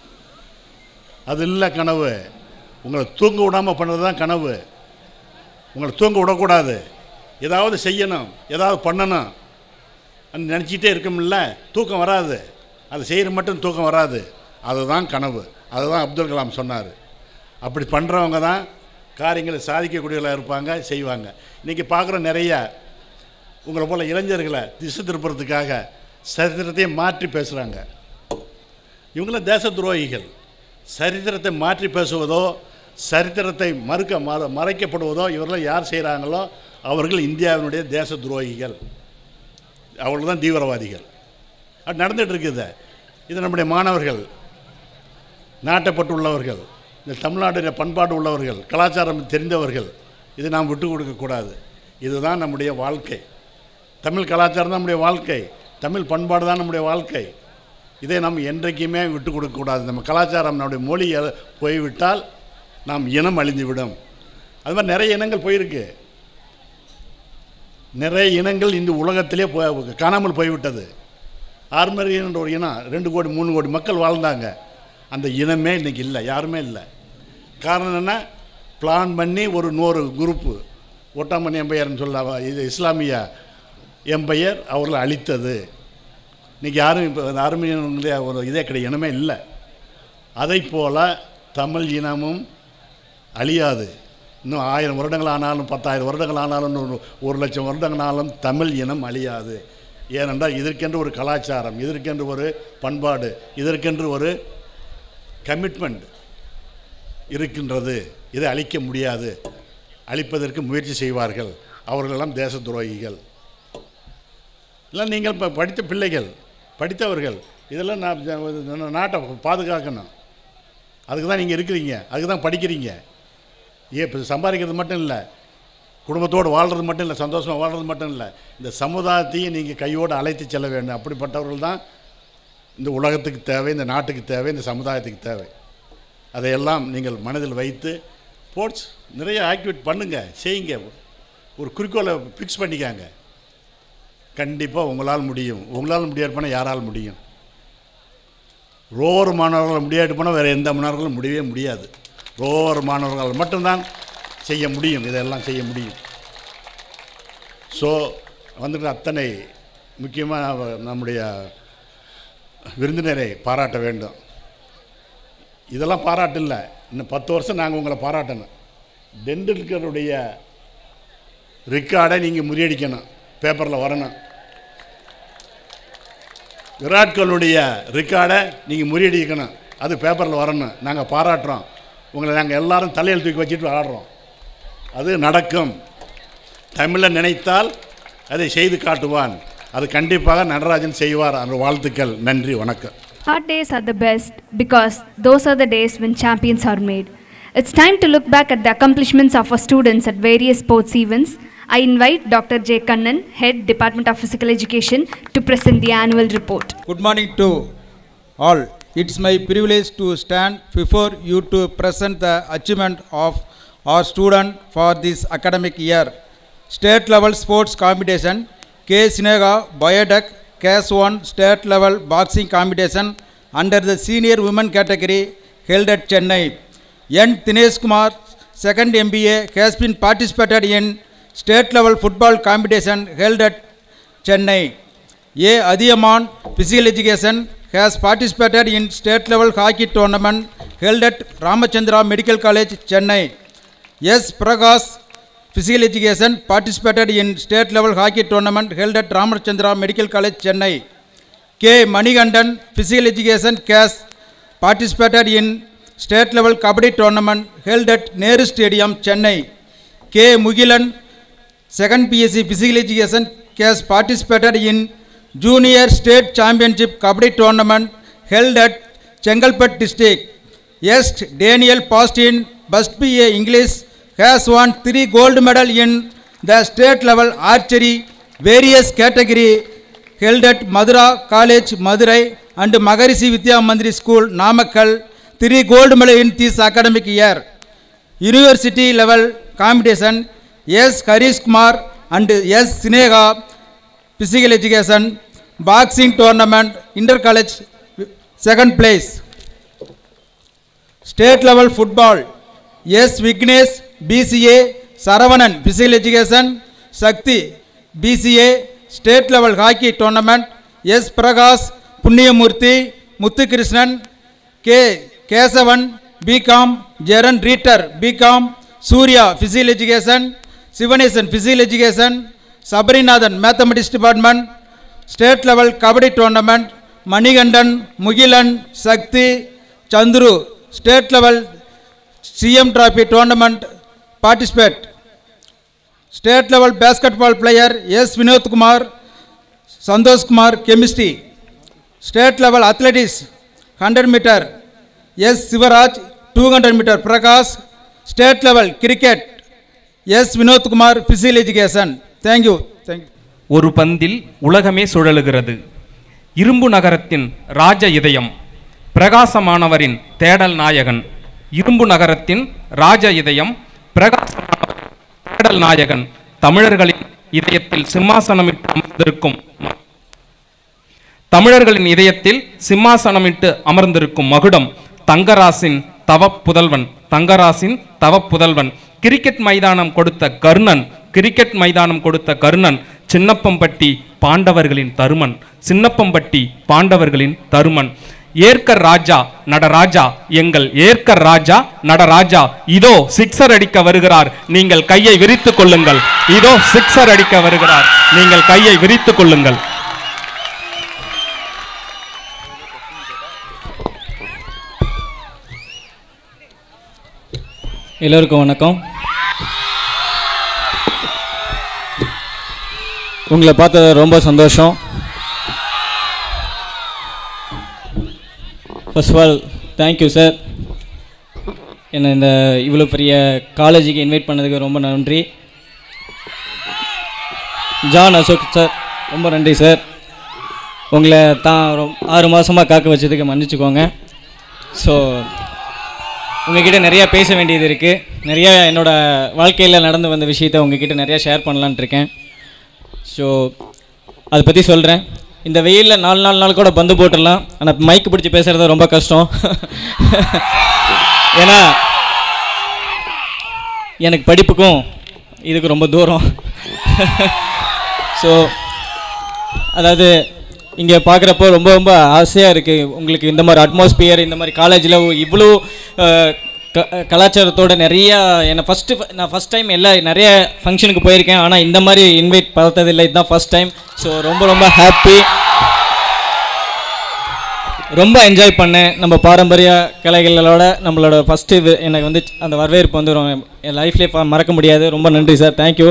அது இல்லை கனவு. உங்களை தூங்க விடாமல் பண்ணுறது தான் கனவு. உங்களை தூங்க விடக்கூடாது, ஏதாவது செய்யணும், ஏதாவது பண்ணணும் நினச்சிக்கிட்டே இருக்கமில்ல, தூக்கம் வராது. அதை செய்கிற மட்டும் தூக்கம் வராது. அதுதான் கனவு. அதுதான் அப்துல் கலாம் சொன்னார். அப்படி பண்ணுறவங்க தான் காரியங்களை சாதிக்கக்கூடியவர்களாக இருப்பாங்க, செய்வாங்க. இன்றைக்கி பார்க்குற நிறையா உங்களை போல் இளைஞர்களை திசை திருப்புறதுக்காக சரித்திரத்தையே மாற்றி பேசுகிறாங்க. இவங்களாம் தேச துரோகிகள். சரித்திரத்தை மாற்றி பேசுவதோ, சரித்திரத்தை மறைக்கப்படுவதோ இவரெல்லாம் யார் செய்கிறாங்களோ அவர்கள் இந்தியாவினுடைய தேச துரோகிகள், அவர்கள் தான் தீவிரவாதிகள். அது நடந்துகிட்ருக்குது. இது நம்முடைய மாணவர்கள், நாட்டைப்பட்டு உள்ளவர்கள், இந்த தமிழ்நாடு பண்பாடு உள்ளவர்கள், கலாச்சாரம் தெரிந்தவர்கள், இதை நாம் விட்டு கொடுக்கக்கூடாது. இதுதான் நம்முடைய வாழ்க்கை. தமிழ் கலாச்சாரம் தான் நம்முடைய வாழ்க்கை, தமிழ் பண்பாடு தான் நம்முடைய வாழ்க்கை. இதை நாம் என்றைக்குமே விட்டு கொடுக்கக்கூடாது. நம்ம கலாச்சாரம், நம்முடைய மொழி போய்விட்டால் நாம் இனம் அழிந்துவிடும். அது மாதிரி நிறைய இனங்கள் போயிருக்கு. நிறைய இனங்கள் இந்த உலகத்திலே காணாமல் போய்விட்டது. ஆர்மரியன்ற ஒரு இனம் 2 கோடி 3 கோடி மக்கள் வாழ்ந்தாங்க. அந்த இனமே இன்றைக்கி இல்லை, யாருமே இல்லை. காரணம் என்ன? பிளான் பண்ணி ஒரு 100 குரூப்பு, ஒட்டாமன் எம்பையர்னு சொல்ல, இது இஸ்லாமிய எம்பையர் அவர்களை அழித்தது. இன்றைக்கி யாரும் இப்போ ஆர்மீனியனுடைய ஒரு இதே கிடையாது, இனமே இல்லை. அதை போல் தமிழ் இனமும் அழியாது. இன்னும் 1000 வருடங்கள் ஆனாலும், 10,000 வருடங்கள் ஆனாலும், 1,00,000 வருடங்கள் ஆனாலும் தமிழ் இனம் அழியாது. ஏனென்றால் இதற்கென்று ஒரு கலாச்சாரம், இதற்கென்று ஒரு பண்பாடு, இதற்கென்று ஒரு கமிட்மெண்ட் இருக்கின்றது. இதை அழிக்க முடியாது. அழிப்பதற்கு முயற்சி செய்வார்கள். அவர்களெல்லாம் தேச துரோகிகள். இல்லை, நீங்கள் இப்போ படித்த பிள்ளைகள், படித்தவர்கள், இதெல்லாம் நாட்டை பாதுகாக்கணும். அதுக்கு தான் நீங்கள் இருக்கிறீங்க, அதுக்கு தான் படிக்கிறீங்க. இப்போ சம்பாதிக்கிறது மட்டும் இல்லை, குடும்பத்தோடு வாழ்கிறது மட்டும் இல்லை, சந்தோஷமாக வாழ்கிறது மட்டும் இல்லை, இந்த சமுதாயத்தையும் நீங்கள் கையோடு அழைத்து செல்ல வேண்டும். அப்படிப்பட்டவர்கள் தான் இந்த உலகத்துக்கு தேவை, இந்த நாட்டுக்கு தேவை, இந்த சமுதாயத்துக்கு தேவை. அதையெல்லாம் நீங்கள் மனதில் வைத்து ஸ்போர்ட்ஸ் நிறைய ஆக்டிவேட் பண்ணுங்கள், செய்யுங்க. ஒரு குறிக்கோளை ஃபிக்ஸ் பண்ணிக்காங்க. கண்டிப்பாக உங்களால் முடியும். உங்களால் முடியாது போனால் யாரால் முடியும்? ரோவர் மாணவர்கள் முடியாது போனால் வேறு எந்த மாணவர்களும் முடியவே முடியாது. ரோவர் மாணவர்கள் மட்டும்தான் செய்ய முடியும், இதெல்லாம் செய்ய முடியும். ஸோ வந்துட்டு அத்தனை முக்கியமாக நம்முடைய விருந்தினரை பாராட்ட வேண்டும். இதெல்லாம் பாராட்டு இல்லை, இன்னும் 10 வருஷம் நாங்கள் உங்களை பாராட்டணும். டெண்டுல்கருடைய ரெக்கார்டை நீங்கள் முறியடிக்கணும், பேப்பரில் வரணும். விராட் கோலியுடைய ரெக்கார்டை நீங்கள் முறியடிக்கணும், அது பேப்பரில் வரணும். நாங்கள் பாராட்டுறோம் உங்களை. நாங்கள் எல்லாரும் தலையில் தூக்கி வச்சுட்டு ஆடுறோம். அது நடக்கும். தமிழன் நினைத்தால் அதை செய்து காட்டுவான். அது கண்டிப்பாக நடராஜன் செய்வார். அந்த வாழ்த்துக்கள். நன்றி, வணக்கம். Hard days are the best because those are the days when champions are made. It's time to look back at the accomplishments of our students at various sports events. I invite Dr. J. Kannan, Head, Department of Physical Education, to present the annual report. Good morning to all. It's my privilege to stand before you to present the achievement of our student for this academic year. State level sports competition, K. Sinega Biotech Class 1 state level boxing competition under the senior women category held at Chennai. N. Dinesh Kumar, second MBA, has been participated in state level football competition held at Chennai. A. Adiyaman, physical education, has participated in state level hockey tournament held at Ramachandra Medical College, Chennai. S. Prakash, physical education, participated in state level hockey tournament held at Ramachandra Medical College, Chennai. K. Manigandan, physical education, has participated in state level kabaddi tournament held at Nehru Stadium, Chennai. K. Mugilan, second PSC physical education, has participated in junior state championship kabaddi tournament held at Chengalpet district. S. Daniel passed in Bust BA English, has won 3 gold medal in the state level archery various category held at Madura College, Madurai and Maharishi Vidya Mandiri School, Namakkal, 3 gold medal in this academic year. University level competition, S. Harish Kumar and S. Sinega physical education boxing tournament inter college second place. State level football, S. Vignesh BCA Saravanan physical education Shakti BCA state level hockey tournament, S. Prakash Punyamurthy Muthukrishnan K. Kesavan BCom Jaran Reater BCom Surya physical education Sivanesan physical education Sabrinathan mathematics department state level kabaddi tournament Manigandan Mugilan Shakti Chandru state level CM trophy tournament participate. State level basketball player S. Vinod Kumar Santosh Kumar chemistry. State level athletics 100 meter S. Sivaraj 200 meter Prakash. State level cricket S. Vinod Kumar physical education. Thank you. Thank you. ஒரு பந்தில் உலகமே சுழலுகிறது. இரும்பு நகரத்தின் ராஜ இதயம், பிரகாசமானவரின் தேடல் நாயகன். இரும்பு நகரத்தின் ராஜ இதயம், பிரகாசமானவரின் தேடல் நாயகன். தமிழர்களின் இதயத்தில் சிம்மாசனமிட்டு அமர்ந்திருக்கும் தமிழர்களின் இதயத்தில் சிம்மாசனமிட்டு அமர்ந்திருக்கும் மகுடம் தங்கராசின் தவப்புதல்வன். தங்கராசின் தவப்புதல்வன். கிரிக்கெட் மைதானம் கொடுத்த கர்ணன். கிரிக்கெட் மைதானம் கொடுத்த கர்ணன் சின்னப்பம்பட்டி பாண்டவர்களின் தருமன். சின்னப்பம்பட்டி பாண்டவர்களின் தருமன். ஏற்கர் ராஜா நடராஜா, எங்கள் ஏற்கர் ராஜா நடராஜா. இதோ சிக்ஸர் அடிக்க வருகிறார், நீங்கள் கையை விரித்துக் கொள்ளுங்கள். இதோ சிக்ஸர் அடிக்க வருகிறார், நீங்கள் கையை விரித்துக் கொள்ளுங்கள். எல்லோருக்கும் வணக்கம். உங்களை பார்த்தது ரொம்ப சந்தோஷம். First of all thank you sir, என்னை இந்த இவ்வளோ பெரிய காலேஜுக்கு இன்வைட் பண்ணதுக்கு ரொம்ப நன்றி. ஜான் அசோக் சார் ரொம்ப நன்றி சார். உங்களை தான் 6 மாதமாக காக்க வச்சதுக்கு மன்னிச்சுக்கோங்க. ஸோ உங்ககிட்ட நிறையா பேச வேண்டியது இருக்குது. நிறையா என்னோடய வாழ்க்கையில் நடந்து வந்த விஷயத்தை உங்ககிட்ட நிறையா ஷேர் பண்ணலான்ட்டு இருக்கேன். ஸோ அதை பற்றி சொல்கிறேன். இந்த வெயிலில் 4 நாள் கூட பந்து போட்டுடலாம். ஆனால் மைக்கு பிடிச்சி பேசுகிறது ரொம்ப கஷ்டம். ஏன்னா எனக்கு படிப்புக்கும் இதுக்கு ரொம்ப தூரம். ஸோ அதாவது இங்கே பார்க்குறப்போ ரொம்ப ரொம்ப ஆசையாக இருக்குது. உங்களுக்கு இந்த மாதிரி அட்மாஸ்பியர், இந்த மாதிரி காலேஜில் இவ்வளோ கலாச்சாரத்தோட நிறையா என்னை நான் ஃபஸ்ட் டைம் நிறைய ஃபங்க்ஷனுக்கு போயிருக்கேன். ஆனால் இந்த மாதிரி இன்வைட் பார்த்ததில்லை, இதுதான் ஃபஸ்ட் டைம். ஸோ ரொம்ப ரொம்ப ஹாப்பி, ரொம்ப என்ஜாய் பண்ணேன். நம்ம பாரம்பரிய கலைகளோட நம்மளோட ஃபஸ்ட்டு எனக்கு வந்து அந்த வரவேற்பு வந்து என் லைஃப்லேயே மறக்க முடியாது. ரொம்ப நன்றி சார், தேங்க்யூ.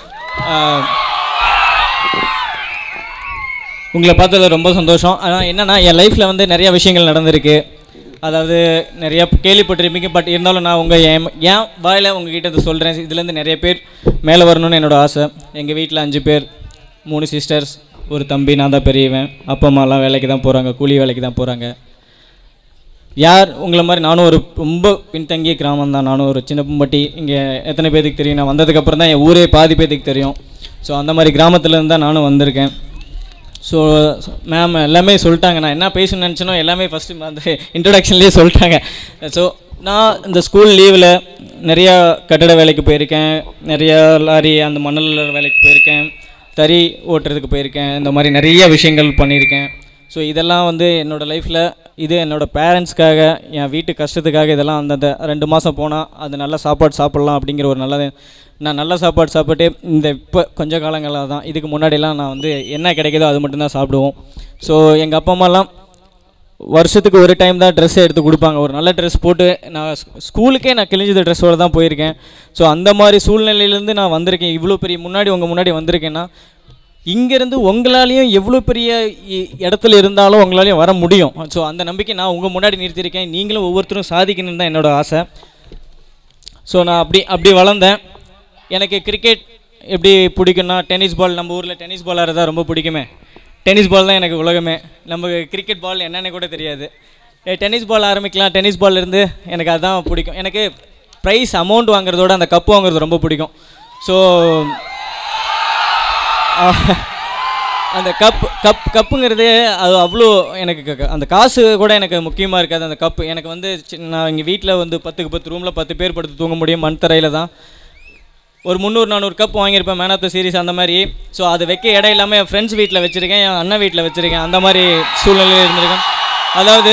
உங்களை பார்த்ததில் ரொம்ப சந்தோஷம். ஆனால் என்னென்னா என் லைஃப்பில் வந்து நிறையா விஷயங்கள் நடந்திருக்கு. அதாவது நிறையா கேள்விப்பட்டிருப்பீங்க. பட் இருந்தாலும் நான் ஏன் வாயில் உங்ககிட்ட இதை சொல்கிறேன். இதுலேருந்து நிறைய பேர் மேலே வரணும்னு என்னோடய ஆசை. எங்கள் வீட்டில் 5 பேர், 3 சிஸ்டர்ஸ், ஒரு தம்பி, நான் தான் பெரியவன். அப்பா அம்மாலாம் வேலைக்கு தான் போகிறாங்க, கூலி வேலைக்கு தான் போகிறாங்க. உங்களை மாதிரி நானும் ஒரு ரொம்ப பின்தங்கிய கிராமம் தான். நானும் ஒரு சின்ன பம்பட்டி. இங்கே எத்தனை பேருக்கு தெரியும்? நான் வந்ததுக்கப்புறம் தான் என் ஊரே பாதி பேருக்கு தெரியும். ஸோ அந்த மாதிரி கிராமத்துலேருந்து தான் நானும் வந்திருக்கேன். ஸோ மேம் எல்லாமே சொல்லிட்டாங்க. நான் என்ன பேசணும்னு நினச்சேனோ எல்லாமே ஃபஸ்ட்டு அந்த இன்ட்ரடக்ஷன்லேயே சொல்லிட்டாங்க. ஸோ நான் இந்த ஸ்கூல் லீவில் நிறையா கட்டட வேலைக்கு போயிருக்கேன், நிறையா லாரி அந்த மணல் வேலைக்கு போயிருக்கேன், தறி ஓட்டுறதுக்கு போயிருக்கேன். இந்த மாதிரி நிறைய விஷயங்கள் பண்ணியிருக்கேன். ஸோ இதெல்லாம் வந்து என்னோடய லைஃப்பில் இது என்னோடய பேரண்ட்ஸ்க்காக, என் வீட்டு கஷ்டத்துக்காக இதெல்லாம் அந்த 2 மாதம் போனால் அது நல்ல சாப்பாடு சாப்பிட்லாம் அப்படிங்கிற ஒரு நான் நல்ல சாப்பாடு சாப்பிட்டு இந்த இப்போ கொஞ்சம் காலங்களாக தான். இதுக்கு முன்னாடிலாம் நான் வந்து என்ன கிடைக்குதோ அது மட்டும்தான் சாப்பிடுவோம். ஸோ எங்கள் அப்பா அம்மாலாம் வருஷத்துக்கு ஒரு டைம் தான் ட்ரெஸ்ஸை எடுத்து கொடுப்பாங்க. ஒரு நல்ல ட்ரெஸ் போட்டு நான் ஸ்கூலுக்கே நான் கிழிஞ்சது ட்ரெஸ்ஸோடு தான் போயிருக்கேன். ஸோ அந்த மாதிரி சூழ்நிலையிலேருந்து நான் வந்திருக்கேன். இவ்வளோ பெரிய உங்கள் முன்னாடி வந்திருக்கேன்னா இங்கேருந்து உங்களாலேயும் எவ்வளோ பெரிய இடத்துல இருந்தாலும் உங்களாலையும் வர முடியும். ஸோ அந்த நம்பிக்கை நான் உங்கள் முன்னாடி நிறுத்தியிருக்கேன். நீங்களும் ஒவ்வொருத்தரும் சாதிக்கணும்னு தான் என்னோடய ஆசை. ஸோ நான் அப்படி வளர்ந்தேன். எனக்கு கிரிக்கெட் எப்படி பிடிக்குன்னா, டென்னிஸ் பால், நம்ம ஊரில் டென்னிஸ் பால் ஆடுறதா ரொம்ப பிடிக்குமே. டென்னிஸ் பால் தான் எனக்கு உலகமே. நமக்கு கிரிக்கெட் பால் என்னென்னு கூட தெரியாது. டென்னிஸ் பால் ஆரம்பிக்கலாம். டென்னிஸ் பால் இருந்து எனக்கு அதுதான் பிடிக்கும். எனக்கு ப்ரைஸ் அமௌண்ட் வாங்குறதோட அந்த கப்பு வாங்குறது ரொம்ப பிடிக்கும். ஸோ அந்த கப்புங்கிறது அது அவ்வளோ எனக்கு அந்த காசு கூட எனக்கு முக்கியமாக இருக்காது. அந்த கப்பு எனக்கு வந்து நான் இங்கே வீட்டில் வந்து 10க்கு 10 ரூமில் 10 பேர் படுத்து தூங்க முடியும். மண் தரையில் தான் ஒரு 300-400 கப் வாங்கியிருப்பேன், மேன் ஆஃப் த சீரிஸ் அந்த மாதிரி. ஸோ அது வைக்க இடம் இல்லாமல் என் ஃப்ரெண்ட்ஸ் வீட்டில் வச்சுருக்கேன், என் அண்ணன் வீட்டில் வச்சுருக்கேன். அந்த மாதிரி சூழ்நிலையில் இருந்திருக்கேன். அதாவது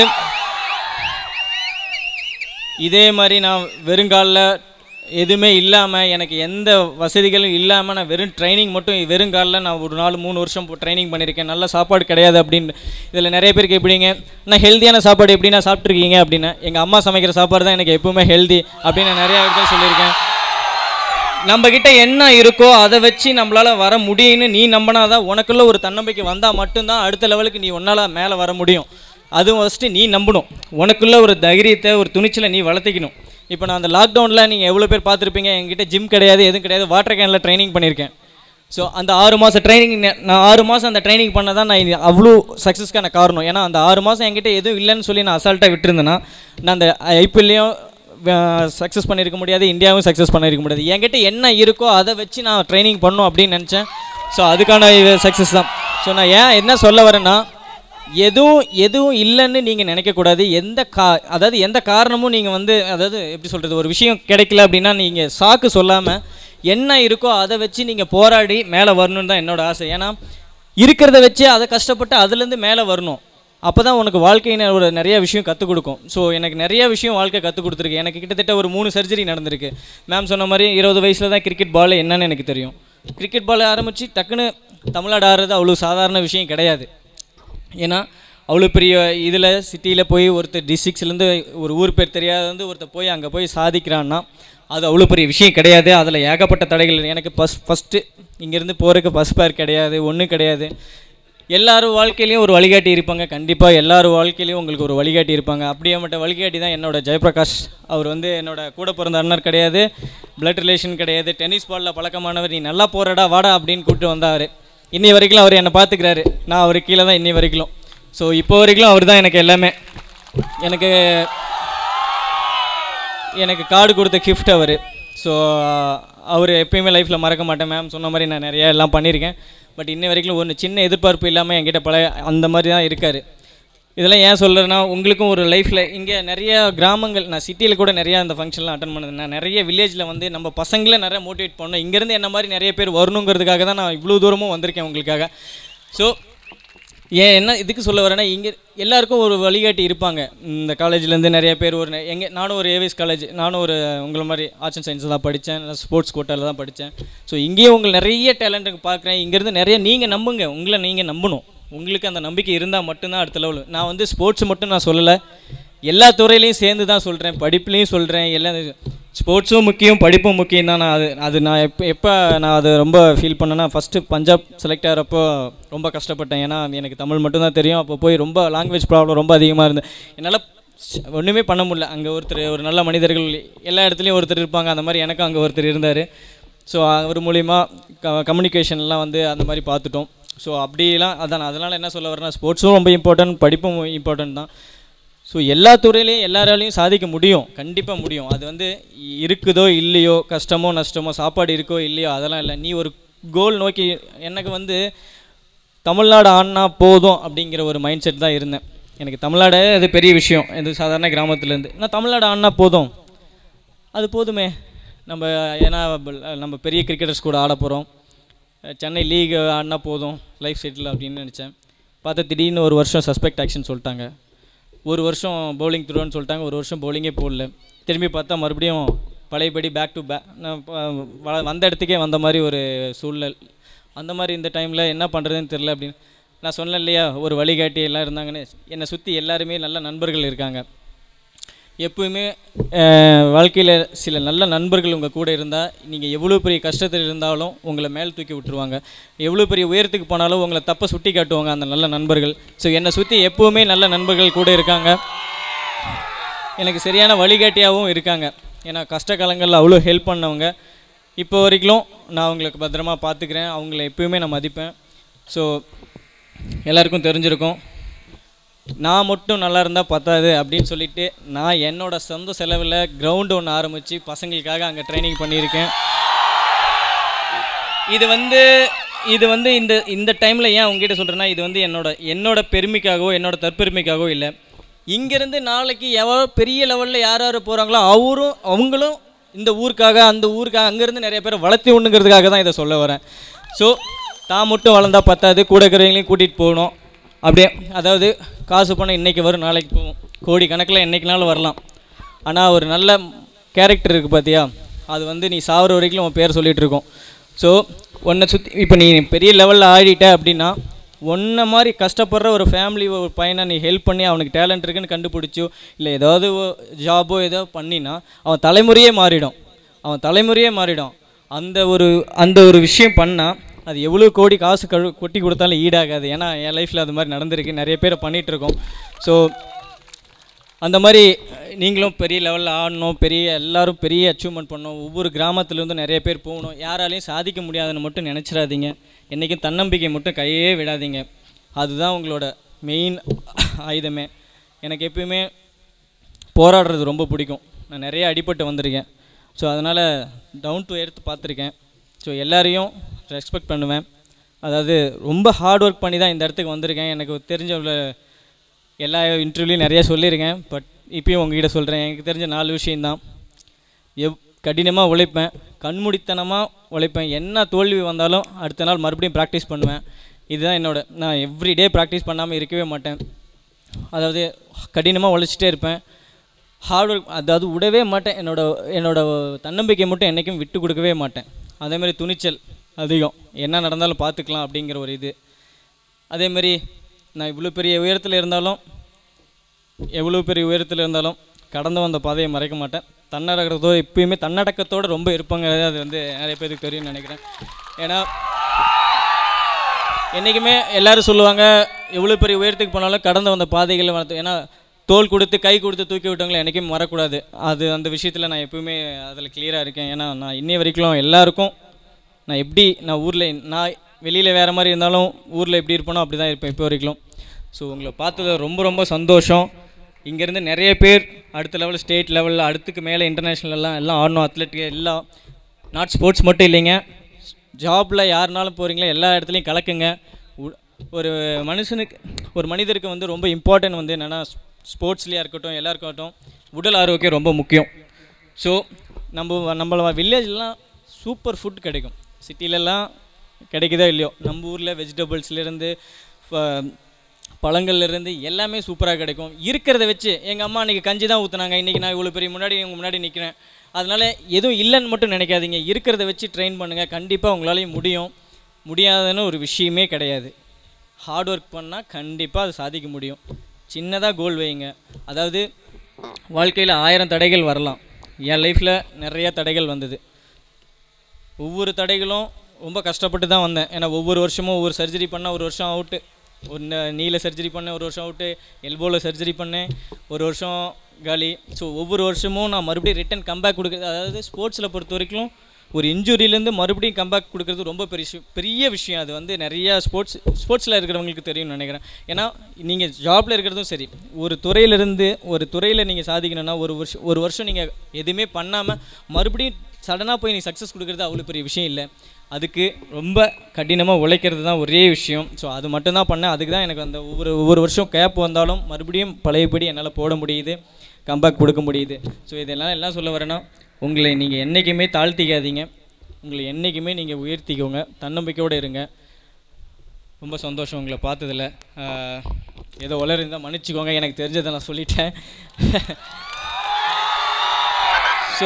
இதே மாதிரி நான் வெறுங்காலில் எதுவுமே இல்லாமல், எனக்கு எந்த வசதிகளும் இல்லாமல் நான் வெறும் ட்ரைனிங் மட்டும் வெறுங்காலில் நான் ஒரு 3 வருஷம் ட்ரைனிங் பண்ணியிருக்கேன். நல்ல சாப்பாடு கிடையாது அப்படின்னு. இதில் நிறைய பேருக்கு எப்படிங்க, நான் ஹெல்த்தியான சாப்பாடு எப்படின்னா சாப்பிட்ருக்கீங்க அப்படின்னா, எங்கள் அம்மா சமைக்கிற சாப்பாடு தான் எனக்கு எப்பவுமே ஹெல்தி அப்படின்னு நான் நிறையா இடத்துல சொல்லியிருக்கேன். நம்மக்கிட்ட என்ன இருக்கோ அதை வச்சு நம்மளால் வர முடியும்னு நீ நம்பினாதான், உனக்குள்ள ஒரு தன்னம்பிக்கை வந்தால் மட்டும்தான் அடுத்த லெவலுக்கு நீ ஒன்றால் மேலே வர முடியும். அதுவும் ஃபஸ்ட்டு நீ நம்பணும். உனக்குள்ள ஒரு தைரியத்தை, ஒரு துணிச்சலை நீ வளர்த்திக்கணும். இப்போ நான் அந்த லாக்டவுனில் நீங்கள் எவ்வளோ பேர் பார்த்துருப்பீங்க, என்கிட்ட ஜிம் கிடையாது, எதுவும் கிடையாது, வாட்டர் கேனில் ட்ரைனிங் பண்ணியிருக்கேன். ஸோ அந்த 6 மாதம் ட்ரைனிங், நான் 6 மாதம் அந்த ட்ரைனிங் பண்ண தான் நான் அவ்வளோ சக்ஸஸ்க்கான காரணம். ஏன்னா அந்த 6 மாதம் என்கிட்ட எதுவும் இல்லைன்னு சொல்லி நான் அசால்ட்டாக விட்டுருந்தேன்னா நான் அந்த ஐபிஎல்லையும் சக்ஸஸ் பண்ணியிருக்க முடியாது, இந்தியாவும் சக்ஸஸ் பண்ணியிருக்க முடியாது. என்கிட்ட என்ன இருக்கோ அதை வச்சு நான் ட்ரைனிங் பண்ணணும் அப்படின்னு நினச்சேன். ஸோ அதுக்கான சக்ஸஸ் தான். ஸோ நான் என்ன சொல்ல வரேன்னா, எதுவும் இல்லைன்னு நீங்கள் நினைக்கக்கூடாது. அதாவது எந்த காரணமும் நீங்கள் வந்து, அதாவது எப்படி சொல்கிறது, ஒரு விஷயம் கிடைக்கல அப்படின்னா நீங்கள் சாக்கு சொல்லாமல் என்ன இருக்கோ அதை வச்சு நீங்கள் போராடி மேலே வரணுன்னு தான் என்னோடய ஆசை. ஏன்னா இருக்கிறத வச்சு அதை கஷ்டப்பட்டு அதுலேருந்து மேலே வரணும். அப்போ தான் உனக்கு வாழ்க்கையின ஒரு நிறைய விஷயம் கற்றுக் கொடுக்கும். ஸோ எனக்கு நிறைய விஷயம் வாழ்க்கை கற்றுக் கொடுத்துருக்கு. எனக்கு கிட்டத்தட்ட ஒரு 3 சர்ஜரி நடந்திருக்கு. மேம் சொன்ன மாதிரி 20 வயசில் தான் கிரிக்கெட் பால் என்னன்னு எனக்கு தெரியும். கிரிக்கெட் பால் ஆரம்பித்து டக்குன்னு தமிழ்நாடு ஆடுறது அவ்வளோ சாதாரண விஷயம் கிடையாது. ஏன்னா அவ்வளோ பெரிய இதில் சிட்டியில் போய் ஒருத்தர் டிஸ்ட்ரிக்ஸ்லேருந்து ஒரு ஊர் பேர் தெரியாத வந்து ஒருத்தர் போய் அங்கே போய் சாதிக்கிறான்னா அது அவ்வளோ பெரிய விஷயம் கிடையாது. அதில் ஏகப்பட்ட தடைகள். எனக்கு ஃபஸ்ட்டு இங்கேருந்து போகிறதுக்கு பஸ் பேர் கிடையாது, ஒன்றும் கிடையாது. எல்லாரும் வாழ்க்கையிலையும் ஒரு வழிகாட்டி இருப்பாங்க. கண்டிப்பாக எல்லாரும் வாழ்க்கையிலையும் உங்களுக்கு ஒரு வழிகாட்டி இருப்பாங்க. அப்படியே மட்டும் வழிகாட்டி தான் என்னோட ஜெயபிரகாஷ். அவர் வந்து என்னோட கூட பிறந்த அண்ணர் கிடையாது, பிளட் ரிலேஷன் கிடையாது, டென்னிஸ் பாலில் பழக்கமானவர். நீ நல்லா போகிறடா வாடா அப்படின்னு கூப்பிட்டு வந்தார். இன்னி வரைக்கும் அவர் என்னை பார்த்துக்கிறாரு. நான் அவர் கீழே தான் இன்னி வரைக்கும். ஸோ இப்போ வரைக்கும் அவர் தான் எனக்கு எல்லாமே. எனக்கு எனக்கு கார்டு கொடுத்த கிஃப்ட் அவர். ஸோ அவர் எப்பயுமே லைஃப்பில் மறக்க மாட்டேன். மேம் சொன்ன மாதிரி நான் நிறையா எல்லாம் பண்ணியிருக்கேன். பட் இன்ன வரைக்கும் ஒன்று சின்ன எதிர்பார்ப்பு இல்லாமல் என்கிட்ட பழைய அந்த மாதிரி தான் இருக்கார். இதெல்லாம் ஏன் சொல்கிறேன்னா, உங்களுக்கும் ஒரு லைஃப்பில் இங்கே நிறைய கிராமங்கள், நான் சிட்டியில் கூட நிறையா இந்த ஃபங்க்ஷன்லாம் அட்டன் பண்ணது. நான் நிறைய வில்லேஜில் வந்து நம்ம பசங்களை நிறைய மோட்டிவேட் பண்ணோம். இங்கேருந்து என்ன மாதிரி நிறைய பேர் வரணுங்கிறதுக்காக தான் நான் இவ்வளோ தூரமும் வந்திருக்கேன் உங்களுக்காக. ஸோ என்ன இதுக்கு சொல்ல வரேன்னா, இங்கே எல்லாருக்கும் ஒரு வழிகாட்டி இருப்பாங்க. இந்த காலேஜ்லேருந்து நிறைய பேர் நானும் ஒரு ஏவிஎஸ் காலேஜ், நானும் ஒரு உங்களை மாதிரி ஆர்ட்ஸ் அண்ட் சயின்ஸ் தான் படித்தேன். ஸ்போர்ட்ஸ் கோட்டாவில் தான் படித்தேன். ஸோ இங்கேயும் உங்களுக்கு நிறைய டேலண்ட்டுக்கு பார்க்குறேன். இங்கேருந்து நிறைய நீங்கள் நம்புங்க, உங்களை நீங்கள் நம்பணும். உங்களுக்கு அந்த நம்பிக்கை இருந்தால் மட்டும்தான் அடுத்த லெவல். நான் வந்து ஸ்போர்ட்ஸ் மட்டும் நான் சொல்லலை, எல்லா துறையிலையும் சேர்ந்து தான் சொல்கிறேன். படிப்புலேயும் சொல்கிறேன். எல்லாம் ஸ்போர்ட்ஸும் முக்கியம், படிப்பும் முக்கியம் தான். நான் எப்போ நான் அதை ரொம்ப ஃபீல் பண்ணேன்னா, ஃபஸ்ட்டு பஞ்சாப் செலக்ட் ஆகிறப்போ ரொம்ப கஷ்டப்பட்டேன். ஏன்னா எனக்கு தமிழ் மட்டும்தான் தெரியும். அப்போ போய் ரொம்ப லாங்குவேஜ் ப்ராப்ளம் ரொம்ப அதிகமாக இருந்தது. என்னால் ஒன்றுமே பண்ண முடியல. அங்கே ஒரு நல்ல மனிதர்கள் எல்லா இடத்துலையும் ஒருத்தர் இருப்பாங்க. அந்த மாதிரி எனக்கும் அங்கே ஒருத்தர் இருந்தார். ஸோ அவர் மூலிமா கம்யூனிகேஷன்லாம் வந்து அந்த மாதிரி பார்த்துட்டோம். ஸோ அப்படிலாம் அதனால் என்ன சொல்ல வரேன்னா, ஸ்போர்ட்ஸும் ரொம்ப இம்பார்ட்டன்ட், படிப்பும் இம்பார்ட்டன்ட் தான். ஸோ எல்லா துறையிலையும் எல்லாராலையும் சாதிக்க முடியும், கண்டிப்பாக முடியும். அது வந்து இருக்குதோ இல்லையோ, கஷ்டமோ நஷ்டமோ, சாப்பாடு இருக்கோ இல்லையோ, அதெல்லாம் இல்லை. நீ ஒரு கோல் நோக்கி, எனக்கு வந்து தமிழ்நாடு ஆடினா போதும் அப்படிங்கிற ஒரு மைண்ட் செட் தான் இருந்தேன். எனக்கு தமிழ்நாடு அது பெரிய விஷயம். இது சாதாரண கிராமத்துலேருந்து நான் தமிழ்நாடு ஆடினா போதும், அது போதுமே. ஏன்னா நம்ம பெரிய கிரிக்கெட்டர்ஸ் கூட ஆட போகிறோம். சென்னை லீக் ஆடினா போதும், லைஃப் செட்டில் அப்படின்னு நினச்சேன். பார்த்தா திடீர்னு ஒரு வருஷம் சஸ்பெக்ட் ஆக்ஷன் சொல்லிட்டாங்க. ஒரு வருஷம் பவுலிங் த்ரோன்னு சொல்லிட்டாங்க. ஒரு வருஷம் பவுலிங்கே போடல. திரும்பி பார்த்தா மறுபடியும் பழையபடி பேக் டு பேக் நான் வந்த இடத்துக்கே வந்த மாதிரி ஒரு சூழ்நிலை. அந்த மாதிரி இந்த டைமில் என்ன பண்ணுறதுன்னு தெரில அப்படின்னு நான் சொன்னேன் இல்லையா, ஒரு வழிகாட்டி எல்லாம் இருந்தாங்கன்னு. என்னை சுற்றி எல்லாருமே நல்ல நண்பர்கள் இருக்காங்க. எப்பவுமே வாழ்க்கையில் சில நல்ல நண்பர்கள் உங்கள் கூட இருந்தால், நீங்கள் எவ்வளோ பெரிய கஷ்டத்தில் இருந்தாலும் உங்களை மேல் தூக்கி விட்டுருவாங்க. எவ்வளோ பெரிய உயரத்துக்கு போனாலும் உங்களை தப்பை சுட்டி காட்டுவாங்க அந்த நல்ல நண்பர்கள். ஸோ என்னை சுற்றி எப்போவுமே நல்ல நண்பர்கள் கூட இருக்காங்க. எனக்கு சரியான வழிகாட்டியாகவும் இருக்காங்க. ஏன்னா கஷ்ட காலங்களில் அவ்வளோ ஹெல்ப் பண்ணவங்க. இப்போ வரைக்கும் நான் அவங்களுக்கு பத்திரமா பார்த்துக்கிறேன். அவங்கள எப்போயுமே நான் மதிப்பேன். ஸோ எல்லாருக்கும் தெரிஞ்சிருக்கும், நான் மட்டும் நல்லா இருந்தால் பத்தாது அப்படின்னு சொல்லிட்டு நான் என்னோடய சொந்த செலவில் கிரவுண்டு ஒன்று ஆரம்பித்து பசங்களுக்காக அங்கே ட்ரைனிங் பண்ணியிருக்கேன். இது வந்து இந்த டைமில் ஏன் உங்ககிட்ட சொல்கிறேன்னா, இது வந்து என்னோட பெருமைக்காகவோ என்னோட தற்பெருமைக்காகவோ இல்லை. இங்கேருந்து நாளைக்கு எவ்வளோ பெரிய லெவலில் யார் யார் போகிறாங்களோ அவங்களும் இந்த ஊருக்காக அந்த ஊருக்காக அங்கேருந்து நிறைய பேரை வளர்த்தி ஒன்றுங்கிறதுக்காக தான் இதை சொல்ல வரேன். ஸோ தான் மட்டும் வளர்ந்தால் பத்தாது, கூட இருக்கிறவங்களையும் கூட்டிகிட்டு போகணும். அப்படியே அதாவது காசு பணம் இன்றைக்கி வரும், நாளைக்கு போகும், கோடி கணக்கில் என்றைக்குனாலும் வரலாம். ஆனால் ஒரு நல்ல கேரக்டர் இருக்குது பார்த்தியா, அது வந்து நீ சாகிற வரைக்கும் உன் பேர் சொல்லிகிட்டு இருக்கோம். ஸோ உன்னை சுற்றி இப்போ நீ பெரிய லெவலில் ஆடிட்ட அப்படின்னா, ஒன்றை மாதிரி கஷ்டப்படுற ஒரு ஃபேமிலி ஒரு பையனை நீ ஹெல்ப் பண்ணி அவனுக்கு டேலண்ட் இருக்குன்னு கண்டுபிடிச்சோ, இல்லை ஏதாவது ஜாபோ ஏதோ பண்ணினா அவன் தலைமுறையே மாறிடும். அந்த ஒரு விஷயம் பண்ணால் அது எவ்வளோ கோடி காசு கொட்டி கொடுத்தாலும் ஈடாகாது. ஏன்னா என் லைஃப்பில் அது மாதிரி நடந்திருக்கு, நிறைய பேரை பண்ணிகிட்ருக்கோம். ஸோ அந்த மாதிரி நீங்களும் பெரிய லெவலில் ஆடணும், எல்லோரும் பெரிய அச்சீவ்மெண்ட் பண்ணணும். ஒவ்வொரு கிராமத்துலேருந்து நிறைய பேர் போகணும். யாராலையும் சாதிக்க முடியாதுன்னு மட்டும் நினச்சிடாதீங்க. என்றைக்கும் தன்னம்பிக்கை மட்டும் கையே விடாதீங்க. அதுதான் உங்களோட மெயின் ஆயுதமே. எனக்கு எப்பயுமே போராடுறது ரொம்ப பிடிக்கும். நான் நிறைய அடிபட்டு வந்திருக்கேன். ஸோ அதனால் டவுன் டு எர்த் பார்த்துருக்கேன். ஸோ எல்லாரையும் ரெஸ்பெக்ட் பண்ணுவேன். அதாவது ரொம்ப ஹார்ட் ஒர்க் பண்ணி தான் இந்த இடத்துக்கு வந்திருக்கேன். எனக்கு தெரிஞ்ச எல்லா இன்டர்வியூலையும் நிறையா சொல்லியிருக்கேன். பட் இப்பயும் உங்ககிட்ட சொல்கிறேன், எனக்கு தெரிஞ்ச 4 விஷயந்தான். கடினமாக உழைப்பேன், கண்மூடித்தனமாக உழைப்பேன். என்ன தோல்வி வந்தாலும் அடுத்த நாள் மறுபடியும் ப்ராக்டிஸ் பண்ணுவேன். இதுதான் நான் எவ்ரிடே ப்ராக்டிஸ் பண்ணாமல் இருக்கவே மாட்டேன். அதாவது கடினமாக உழைச்சிட்டே இருப்பேன். ஹார்ட் ஒர்க் அதாவது விடவே மாட்டேன். என்னோட தன்னம்பிக்கை மட்டும் என்றைக்கும் விட்டு கொடுக்கவே மாட்டேன். அதேமாதிரி துணிச்சல் அதிகம், என்ன நடந்தாலும் பார்த்துக்கலாம் அப்படிங்கிற ஒரு இது. அதேமாரி நான் எவ்வளோ பெரிய உயரத்தில் இருந்தாலும் கடந்து வந்த பாதையை மறைக்க மாட்டேன். எப்பயுமே தன்னடக்கத்தோடு ரொம்ப இருப்பாங்கிறது அது வந்து நிறைய பேருக்கு தெரியும்னு நினைக்கிறேன். ஏன்னா என்றைக்குமே எல்லோரும் சொல்லுவாங்க, எவ்வளோ பெரிய உயரத்துக்கு போனாலும் கடந்து வந்த பாதைகளை ஏன்னா தோல் கொடுத்து கை கொடுத்து தூக்கி விட்டவங்களை என்றைக்கும் மறக்கூடாது. அந்த விஷயத்தில் நான் எப்பவுமே அதில் கிளியராக இருக்கேன். ஏன்னா நான் இன்னை வரைக்கும் எல்லாருக்கும் நான் ஊரில் வெளியில் வேறு மாதிரி இருந்தாலும் ஊரில் எப்படி இருப்பேனோ அப்படி தான் இருப்பேன் இப்போ வரைக்கும். ஸோ உங்களை பார்த்தது ரொம்ப ரொம்ப சந்தோஷம். இங்கேருந்து நிறைய பேர் அடுத்த லெவல், ஸ்டேட் லெவலில், அடுத்துக்கு மேலே இன்டர்நேஷ்னல்லாம் எல்லாம் ஆடணும். அத்லெட்டிக் எல்லாம் நாட் ஸ்போர்ட்ஸ் மட்டும் இல்லைங்க, ஜாபில் யாருனாலும் போகிறீங்களோ எல்லா இடத்துலையும் கலக்குங்க. ஒரு மனுஷனுக்கு, ஒரு மனிதருக்கு வந்து ரொம்ப இம்பார்ட்டன்ட் வந்து என்னென்னா ஸ்போர்ட்ஸ்லேயே இருக்கட்டும், எல்லா இருக்கட்டும், உடல் ஆரோக்கியம் ரொம்ப முக்கியம். ஸோ நம்மள வில்லேஜ்லாம் சூப்பர் ஃபுட் கிடைக்கும். சிட்டிலெல்லாம் கிடைக்குதோ இல்லையோ, நம்ம ஊரில் வெஜிடபிள்ஸ்லேருந்து பழங்கள்லேருந்து எல்லாமே சூப்பராக கிடைக்கும். இருக்கிறத வச்சு எங்கள் அம்மா அன்றைக்கி கஞ்சி தான் ஊற்றுனாங்க, இன்றைக்கி நான் இவ்வளோ பெரிய முன்னாடி நிற்கிறேன். அதனால் எதுவும் இல்லைன்னு மட்டும் நினைக்காதீங்க, இருக்கிறத வச்சு ட்ரெயின் பண்ணுங்கள். கண்டிப்பாக உங்களாலேயும் முடியும். முடியாதுன்னு ஒரு விஷயமே கிடையாது. ஹார்ட் ஒர்க் பண்ணால் கண்டிப்பாக அது சாதிக்க முடியும். சின்னதாக கோல் வைங்க. அதாவது வாழ்க்கையில் 1000 தடைகள் வரலாம். என் லைஃப்பில் நிறையா தடைகள் வந்தது. ஒவ்வொரு தடைகளும் ரொம்ப கஷ்டப்பட்டு தான் வந்தேன். ஏன்னா ஒவ்வொரு வருஷமும் ஒவ்வொரு சர்ஜரி பண்ணால் ஒரு வருஷம் அவுட்டு, ஒரு நீல சர்ஜரி பண்ணேன், ஒரு வருஷம் அவுட்டு, எல்போவில் சர்ஜரி பண்ணேன், ஒரு வருஷம் காலி. ஸோ ஒவ்வொரு வருஷமும் நான் மறுபடியும் ரிட்டன் கம்பேக் கொடுக்குறது, அதாவது ஸ்போர்ட்ஸில் பொறுத்த வரைக்கும் ஒரு இன்ஜுரியிலேருந்து மறுபடியும் கம்பேக் கொடுக்குறது ரொம்ப பெரிய விஷயம். அது வந்து நிறையா ஸ்போர்ட்ஸில் இருக்கிறவங்களுக்கு தெரியும்னு நினைக்கிறேன். ஏன்னா நீங்கள் ஜாபில் இருக்கிறதும் சரி, ஒரு துறையிலேருந்து ஒரு துறையில் நீங்கள் சாதிக்கணும்னா ஒரு வருஷம் நீங்கள் எதுவுமே பண்ணாமல் மறுபடியும் சடனாக போய் நீங்கள் சக்ஸஸ் கொடுக்குறது அவ்வளோ பெரிய விஷயம் இல்லை. அதுக்கு ரொம்ப கடினமாக உழைக்கிறது தான் ஒரே விஷயம். ஸோ அது மட்டும்தான் பண்ணேன். அதுக்கு தான் எனக்கு அந்த ஒவ்வொரு வருஷம் கேப் வந்தாலும் மறுபடியும் பழையபடி என்னால் போட முடியுது, கம்பேக் கொடுக்க முடியுது. ஸோ இதெல்லாம் எல்லாம் சொல்ல வரேன்னா, உங்களை நீங்கள் என்றைக்குமே தாழ்த்திக்காதீங்க, உங்களை என்றைக்குமே நீங்கள் உயர்த்திக்கோங்க, தன்னம்பிக்கையோடு இருங்க. ரொம்ப சந்தோஷம் உங்களை பார்த்ததில்ல. ஏதோ இருந்தால் மன்னிச்சிக்கோங்க, எனக்கு தெரிஞ்சதை நான் சொல்லிட்டேன். ஸோ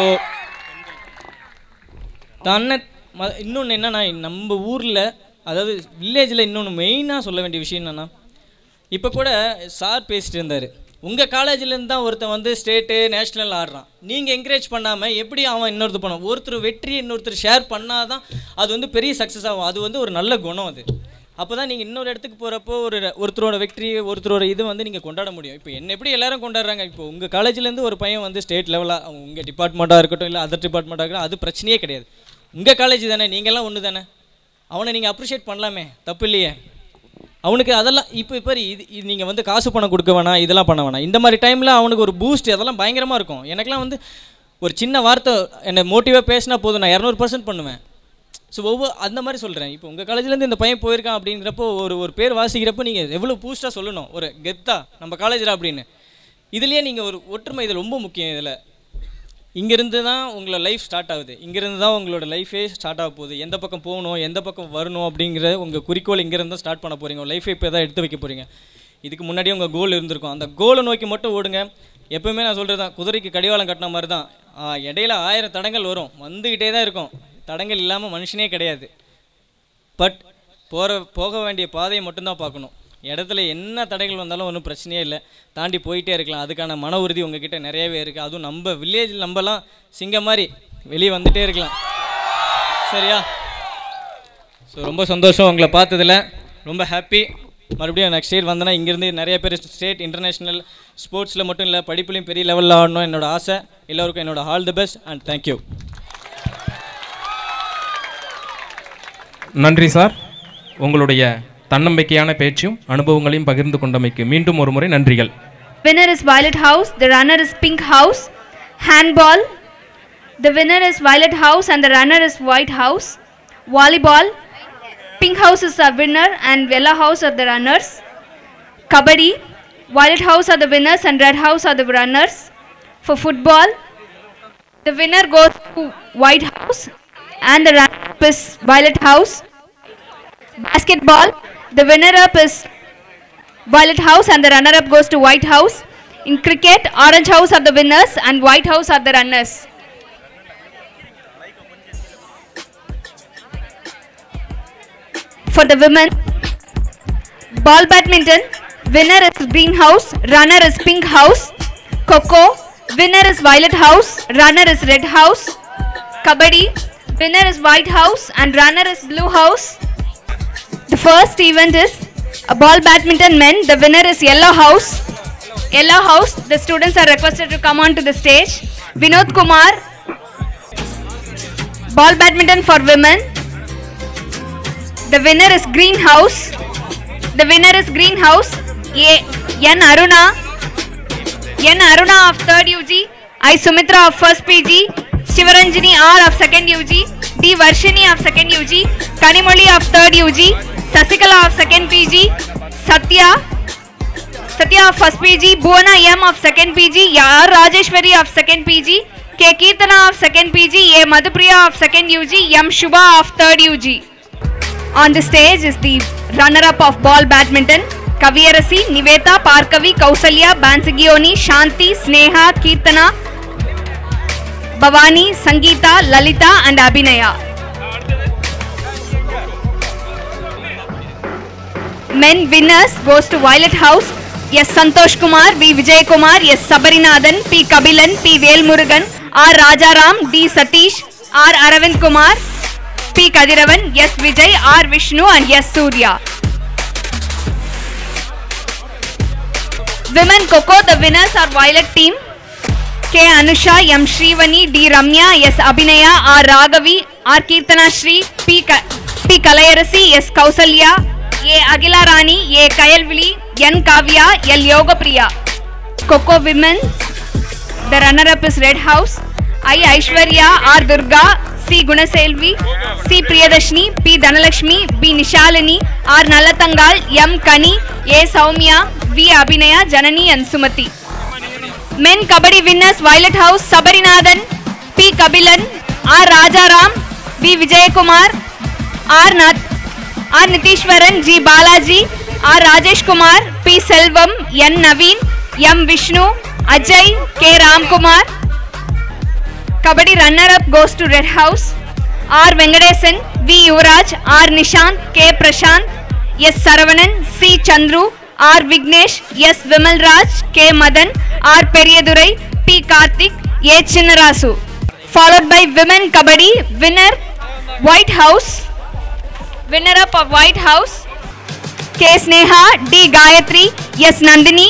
இன்னொன்று என்னென்னா, நம்ம ஊரில், அதாவது வில்லேஜில் இன்னொன்று மெயினாக சொல்ல வேண்டிய விஷயம் என்னென்னா, இப்போ கூட சார் பேசிட்டு இருந்தார், உங்கள் காலேஜிலேருந்து தான் ஒருத்தன் வந்து ஸ்டேட்டு நேஷ்னல் ஆடுறான், நீங்கள் என்கரேஜ் பண்ணாமல் எப்படி அவன் இன்னொருத்தர் பண்ணும்? ஒருத்தர் வெற்றியை இன்னொருத்தர் ஷேர் பண்ணால் தான் அது வந்து பெரிய சக்ஸஸ் ஆகும். அது வந்து ஒரு நல்ல குணம். அது அப்போ தான் நீங்கள் இன்னொரு இடத்துக்கு போகிறப்போ ஒருத்தரோட வெற்றி, ஒருத்தரோட இது வந்து நீங்கள் கொண்டாட முடியும். இப்போ என்ன எப்படி எல்லோரும் கொண்டாடுறாங்க? இப்போ உங்கள் காலேஜ்லேருந்து ஒரு பையன் வந்து ஸ்டேட் லெவலாக, அவங்க உங்கள் டிபார்ட்மெண்ட்டாக இருக்கட்டும், இல்லை அதர் டிபார்ட்மெண்ட்டாக இருக்கட்டும், அது பிரச்சனையே கிடையாது. உங்கள் காலேஜ் தானே, நீங்கள்லாம் ஒன்று தானே, அவனை நீங்கள் அப்ரிஷியேட் பண்ணலாமே, தப்பு இல்லையே. அவனுக்கு அதெல்லாம் இப்போ இது நீங்கள் வந்து காசு பணம் கொடுக்க வேணாம், இதெல்லாம் பண்ண வேணாம். இந்த மாதிரி டைமில் அவனுக்கு ஒரு பூஸ்ட் அதெல்லாம் பயங்கரமாக இருக்கும். எனக்குலாம் வந்து ஒரு சின்ன வார்த்தை என்னை மோட்டிவாக பேசினா போதும், நான் 200% பண்ணுவேன். ஸோ அந்த மாதிரி சொல்கிறேன். இப்போ உங்கள் காலேஜ்லேருந்து இந்த பையன் போயிருக்கான் அப்படிங்கிறப்போ ஒரு பேர் வாசிக்கிறப்போ நீங்கள் எவ்வளோ பூஸ்ட்டாக சொல்லணும், ஒரு கெத்தா நம்ம காலேஜில் அப்படின்னு. இதுலேயே நீங்கள் ஒரு ஒற்றுமை, இது ரொம்ப முக்கியம். இதில் இங்கேருந்து தான் உங்களோட லைஃப் ஸ்டார்ட் ஆகுது, இங்கேருந்து தான் உங்களோட லைஃபே ஸ்டார்ட் ஆக போகுது. எந்த பக்கம் போகணும், எந்த பக்கம் வரணும் அப்படிங்கிற உங்கள் குறிக்கோள் இங்கேருந்து தான் ஸ்டார்ட் பண்ண போகிறீங்க. உங்கள் லைஃபை இப்போ தான் எடுத்து வைக்க போகிறீங்க. இதுக்கு முன்னாடியே உங்கள் கோல் இருந்திருக்கும், அந்த கோலை நோக்கி மட்டும் ஓடுங்க. எப்போவுமே நான் சொல்கிறது தான், குதிரைக்கு கடிவாளம் கட்டின மாதிரி தான். இடையில 1000 தடங்கள் வரும், வந்துக்கிட்டே தான் இருக்கும். தடங்கள் இல்லாமல் மனுஷனே கிடையாது. பட் போக வேண்டிய பாதையை மட்டும்தான் பார்க்கணும். இடத்துல என்ன தடைகள் வந்தாலும் ஒன்றும் பிரச்சனையே இல்லை, தாண்டி போயிட்டே இருக்கலாம். அதுக்கான மன உறுதி உங்ககிட்ட நிறையவே இருக்குது. அதுவும் நம்ம வில்லேஜில் நம்மலாம் சிங்கம் மாதிரி வெளியே வந்துகிட்டே இருக்கலாம். சரியா? ஸோ ரொம்ப சந்தோஷம் உங்களை பார்த்ததில், ரொம்ப ஹாப்பி. மறுபடியும் நெக்ஸ்ட் இயர் வந்தேன்னா இங்கேருந்து நிறைய பேர் ஸ்டேட் இன்டர்நேஷ்னல் ஸ்போர்ட்ஸில் மட்டும் இல்லை, படிப்புலையும் பெரிய லெவலில் ஆடணும் என்னோடய ஆசை. எல்லோருக்கும் என்னோட all the best and thank you. நன்றி சார். உங்களுடைய தன்னம்பிக்கையான பேச்சும் அனுபவங்களையும் பகிர்ந்து கொண்டமைக்கு மீண்டும் ஒரு முறை நன்றிகள். Winner is Violet House, the runner is Pink House. Handball, the winner is Violet House and the runner is White House. Volleyball, Pink House is the winner and Yellow House are the runners. Kabaddi, Violet House are the winners and Red House are the runners. For football, the winner goes to White House and the runner-up is Violet House. Basketball, the winner-up is Violet House and the runner-up goes to White House. In cricket, Orange House are the winners and White House are the runners. For the women, ball badminton, winner is Green House, runner is Pink House. Kho-Kho, winner is Violet House, runner is Red House. Kabaddi, winner is White House and runner is Blue House. The first event is a ball badminton men. The winner is Yellow House. Yellow House, the students are requested to come on to the stage. Vinod Kumar. Ball badminton for women. The winner is Green House. The winner is Green House. N. Aruna. N. Aruna of 3rd UG, I. Sumitra of 1st PG, Shivaranjini R of 2nd UG, D. Varshini of 2nd UG, Kanimoli of 3rd UG, Sasikala of 2nd PG, Satya of 1st PG, Bhuvana M of 2nd PG, R. Rajeshwari of 2nd PG, K. Kirtana of 2nd PG, A. Madhupriya of 2nd UG, M. Shubha of 3rd UG. On the stage is the runner-up of ball badminton, Kaviyarasi, Niveta, Parkavi, Kausalya, Bansigioni, Shanti, Sneha, Kirtana, Bhavani, Sangeeta, Lalita and Abhinaya. Men winners goes to Violet House, S. Santosh Kumar, V. Vijay Kumar, S. Sabarinathan, P. Kabilan, P. Velmurugan, R. Rajaram, D. Satish, R. Aravind Kumar, P. Kadiravan, S. Vijay, R. Vishnu and S. Surya. Women Kho-Kho, the winners are Violet team, K. Anusha, M. Shrivani, D. Ramya, S. Abhinaya, R. Raghavi, R. Kirtana Shri, P. Kalayarasi, S. Kausalya, A. Agila Rani, A. Kayalvili, N. Kavya, L. Yogapriya. Kho-Kho women, the runner-up is Red House, I. Aishwarya, R. Durga, C. Gunaselvi, C. Priyadashni, P. Dhanalakshmi, B. Nishalini, R. Nalatangal, M. Kani, A. Saumya, V. Abhinaya, Janani and Sumati. Men Kabaddi winners Violet House, Sabarinathan, P. Kabilan, R. Rajaram, V. Vijay Kumar, R. Nitishwaran, G. Balaji, R. Rajesh Kumar, P. Selvam, N. Naveen, M. Vishnu, Ajay, K. Ramkumar. Kabaddi runner-up goes to Red House, R. Venkatesan, V. Yuvraj, R. Nishant, K. Prashant, S. Saravanan, C. Chandru, R. Vignesh, S. Vimal Raj, K. Madan, R. Periyadurai, P. Karthik, A. Chinnarasu. Followed by Women Kabaddi, winner White House, winner-up of White House, K. Sneha, D. Gayatri, S. Nandini,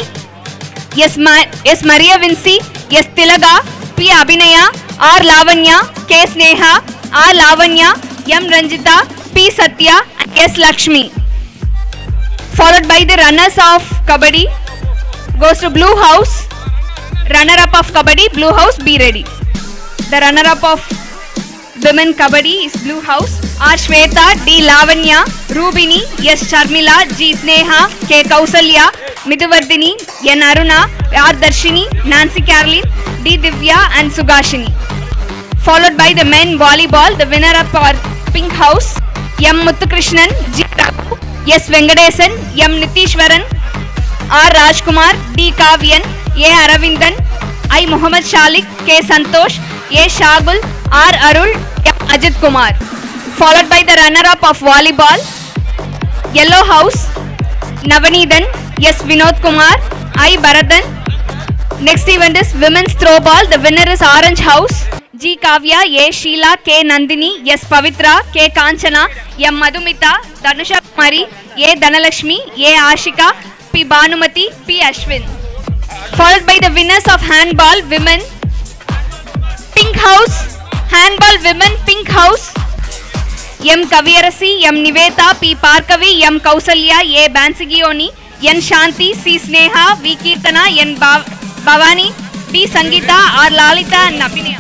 S. Maria Vinci, S. Tilaga, P. Abhinaya, R. Lavanya, K. Sneha, R. Lavanya, M. Ranjita, P. Satya, S. Lakshmi. Followed by the runners of Kabaddi goes to Blue House, runner-up of Kabaddi, Blue House, be ready. The runner-up of Women Kabaddi is Blue House, R. Shweta, D. Lavanya, Rubini, S. Sharmila, G. Sneha, K. Kausalya, Midhuvardhini, N. Aruna, R. Darshini, Nancy Caroline, D. Divya and Sugashini. Followed by the men volleyball, the winner-up for Pink House, M. Muthukrishnan, G. Raghu, S. Venkatesan, M. Nitishwaran, R. Rajkumar, D. Kavyan, A. Aravindan, I. Muhammad Shalik, K. Santosh, A. Shagul, R. Arul, M. Ajit Kumar. Followed by the runner-up of volleyball, Yellow House, Navaneedan, S. Vinod Kumar, I. Bharathan. Next event is Women's Throwball, the winner is Orange House, G. Kavya, A. Sheila, K. Nandini, S. Pavitra, K. Kanchana, M. Madhumita, Dhanusha Kumari, A. Dhanalakshmi, A. Ashika, P. Bhanumati, P. Ashwin. Followed by the winners of Handball, Women, Pink House, Handball Women, Pink House, M. Kaviyarasi, M. Niveta, P. Parkavi, M. Kausalya, A. Bansigioni, N. Shanti, C. Sneha, V. Kirtana, N. Bhavani, D. Sangeeta, R. Lalita and Abhinaya.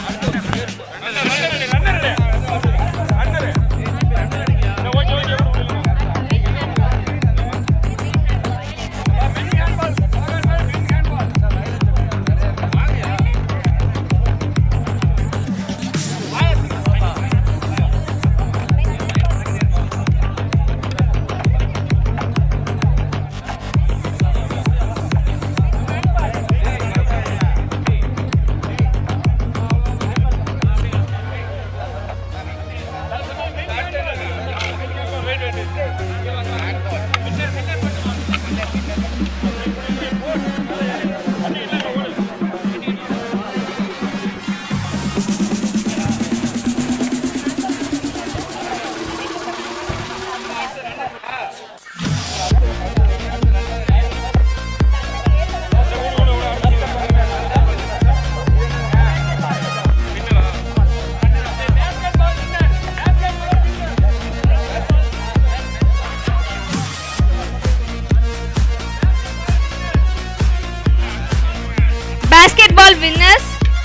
winners.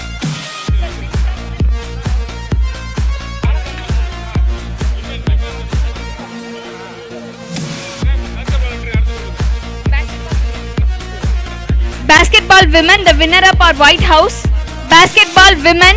Basketball women, the winner up are White House. Basketball women.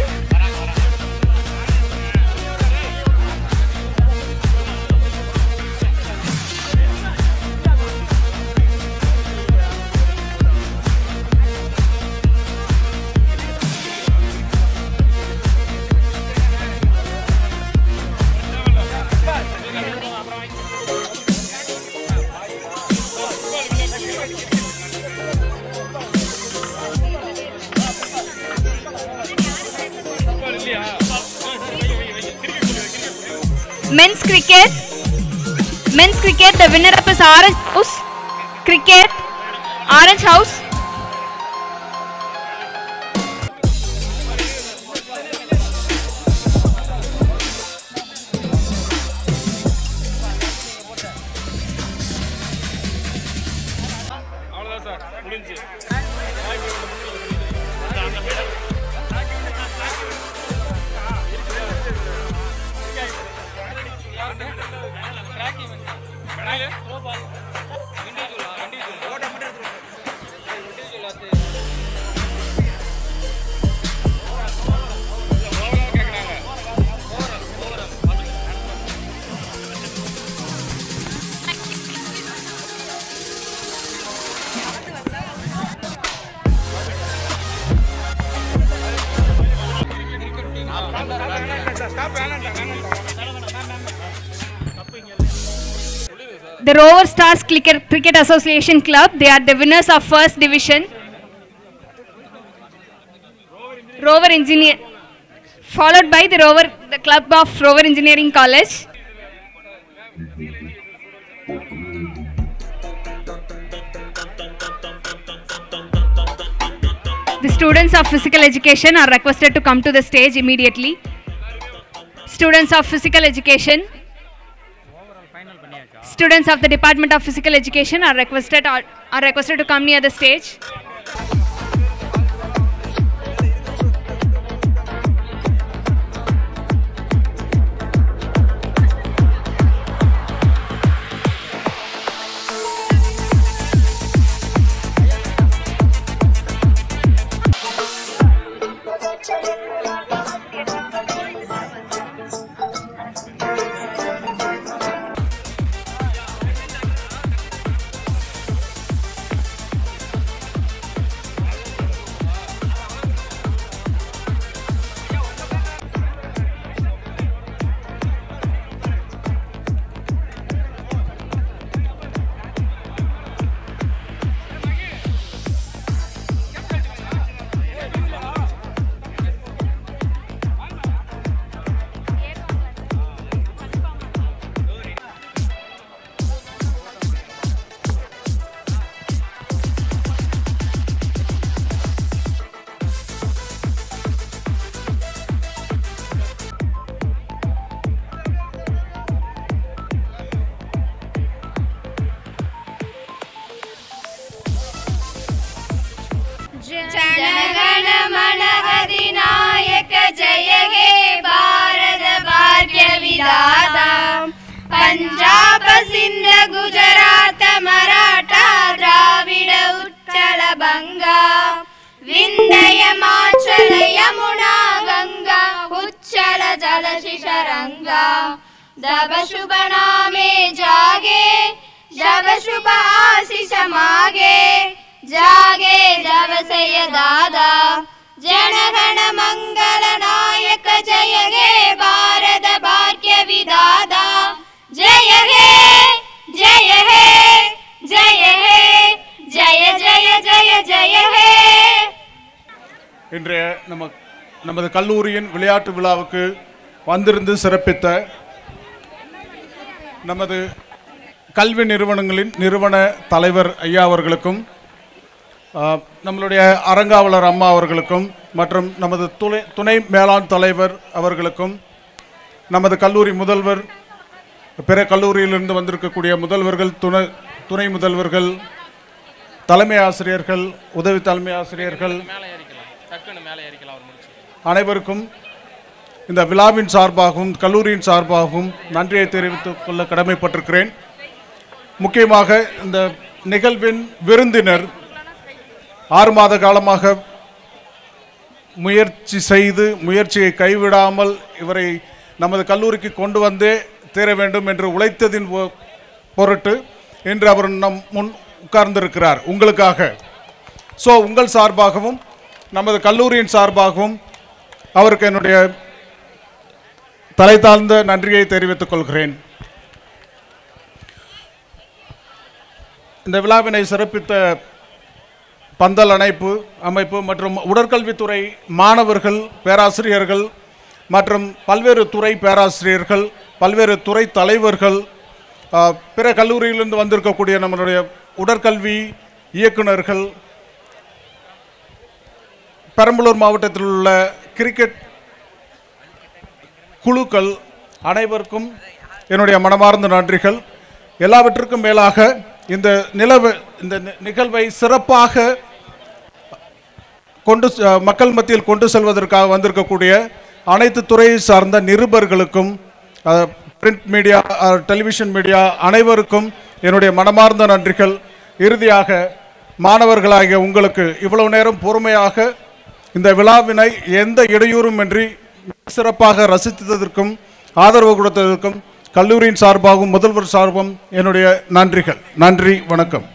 Men's cricket. Men's cricket, the winner up is Orange House. Cricket, Orange House. The Rover Stars Cricket Association Club, they are the winners of first division. Rover Engineer, followed by the club of Rover Engineering College. The students of physical education are requested to come to the stage immediately. Students of physical education. Students of the Department of Physical Education are requested to come near the stage. जनगण मन अधिनायक जय हे भारत भाग्य विधाता पंजाब सिंध गुजरात मराठा द्राविड उत्कल बंगा विंध्य हिमाचल यमुना गंगा उच्चल जल शिशरंगा जब शुभ नामे जागे जब शुभ आशीष मागे जागे जब से दादा जनगण मंगल नायक जय हे भारत भाग्य विधाता जय हे जय हे जय हे जय जय जय जय हे. இன்றைய நமது கல்லூரியின் விளையாட்டு விழாவுக்கு வந்திருந்து சிறப்பித்த நமது கல்வி நிறுவனங்களின் நிறுவன தலைவர் ஐயா அவர்களுக்கும் நம்மளுடைய அரங்காவலர் அம்மா அவர்களுக்கும் மற்றும் நமது துணை மேலாண் தலைவர் அவர்களுக்கும் நமது கல்லூரி முதல்வர் பிற கல்லூரியிலிருந்து வந்திருக்கக்கூடிய முதல்வர்கள் துணை முதல்வர்கள் தலைமை ஆசிரியர்கள் உதவி தலைமை ஆசிரியர்கள் அனைவருக்கும் இந்த விழாவின் சார்பாகவும் கல்லூரியின் சார்பாகவும் நன்றியை தெரிவித்துக் கொள்ள கடமைப்பட்டிருக்கிறேன். முக்கியமாக இந்த நிகழ்வின் விருந்தினர் 6 மாத காலமாக முயற்சி செய்து முயற்சியை கைவிடாமல் இவரை நமது கல்லூரிக்கு கொண்டு வந்தே தீர வேண்டும் என்று உழைத்ததின் பொருட்டு இன்று அவர் நம் முன் உட்கார்ந்திருக்கிறார் உங்களுக்காக. ஸோ உங்கள் சார்பாகவும் நமது கல்லூரியின் சார்பாகவும் அவருக்கு என்னுடைய தலை தாழ்ந்த நன்றியை தெரிவித்துக் கொள்கிறேன். இந்த விழாவினை சிறப்பித்த பந்தல் அமைப்பு மற்றும் உடற்கல்வித்துறை மாணவர்கள், பேராசிரியர்கள் மற்றும் பல்வேறு துறை பேராசிரியர்கள், பல்வேறு துறை தலைவர்கள், பிற கல்லூரியிலிருந்து வந்திருக்கக்கூடிய நம்மளுடைய உடற்கல்வி இயக்குநர்கள், பெரம்பலூர் மாவட்டத்தில் உள்ள கிரிக்கெட் குழுக்கள் அனைவருக்கும் என்னுடைய மனமார்ந்த நன்றிகள். எல்லாவற்றுக்கும் மேலாக இந்த நிகழ்வை சிறப்பாக மக்கள் மத்தியில் கொண்டு செல்வதற்காக வந்திருக்கக்கூடிய அனைத்து துறையை சார்ந்த நிருபர்களுக்கும், பிரிண்ட் மீடியா, டெலிவிஷன் மீடியா அனைவருக்கும் என்னுடைய மனமார்ந்த நன்றிகள். இறுதியாக மாணவர்களாகிய உங்களுக்கு இவ்வளவு நேரம் பொறுமையாக இந்த விழாவினை எந்த இடையூறுமின்றி சிறப்பாக ரசித்ததற்கும் ஆதரவு கொடுத்ததற்கும் கல்லூரியின் சார்பாகவும் முதல்வர் சார்பாகவும் என்னுடைய நன்றிகள். நன்றி, வணக்கம்.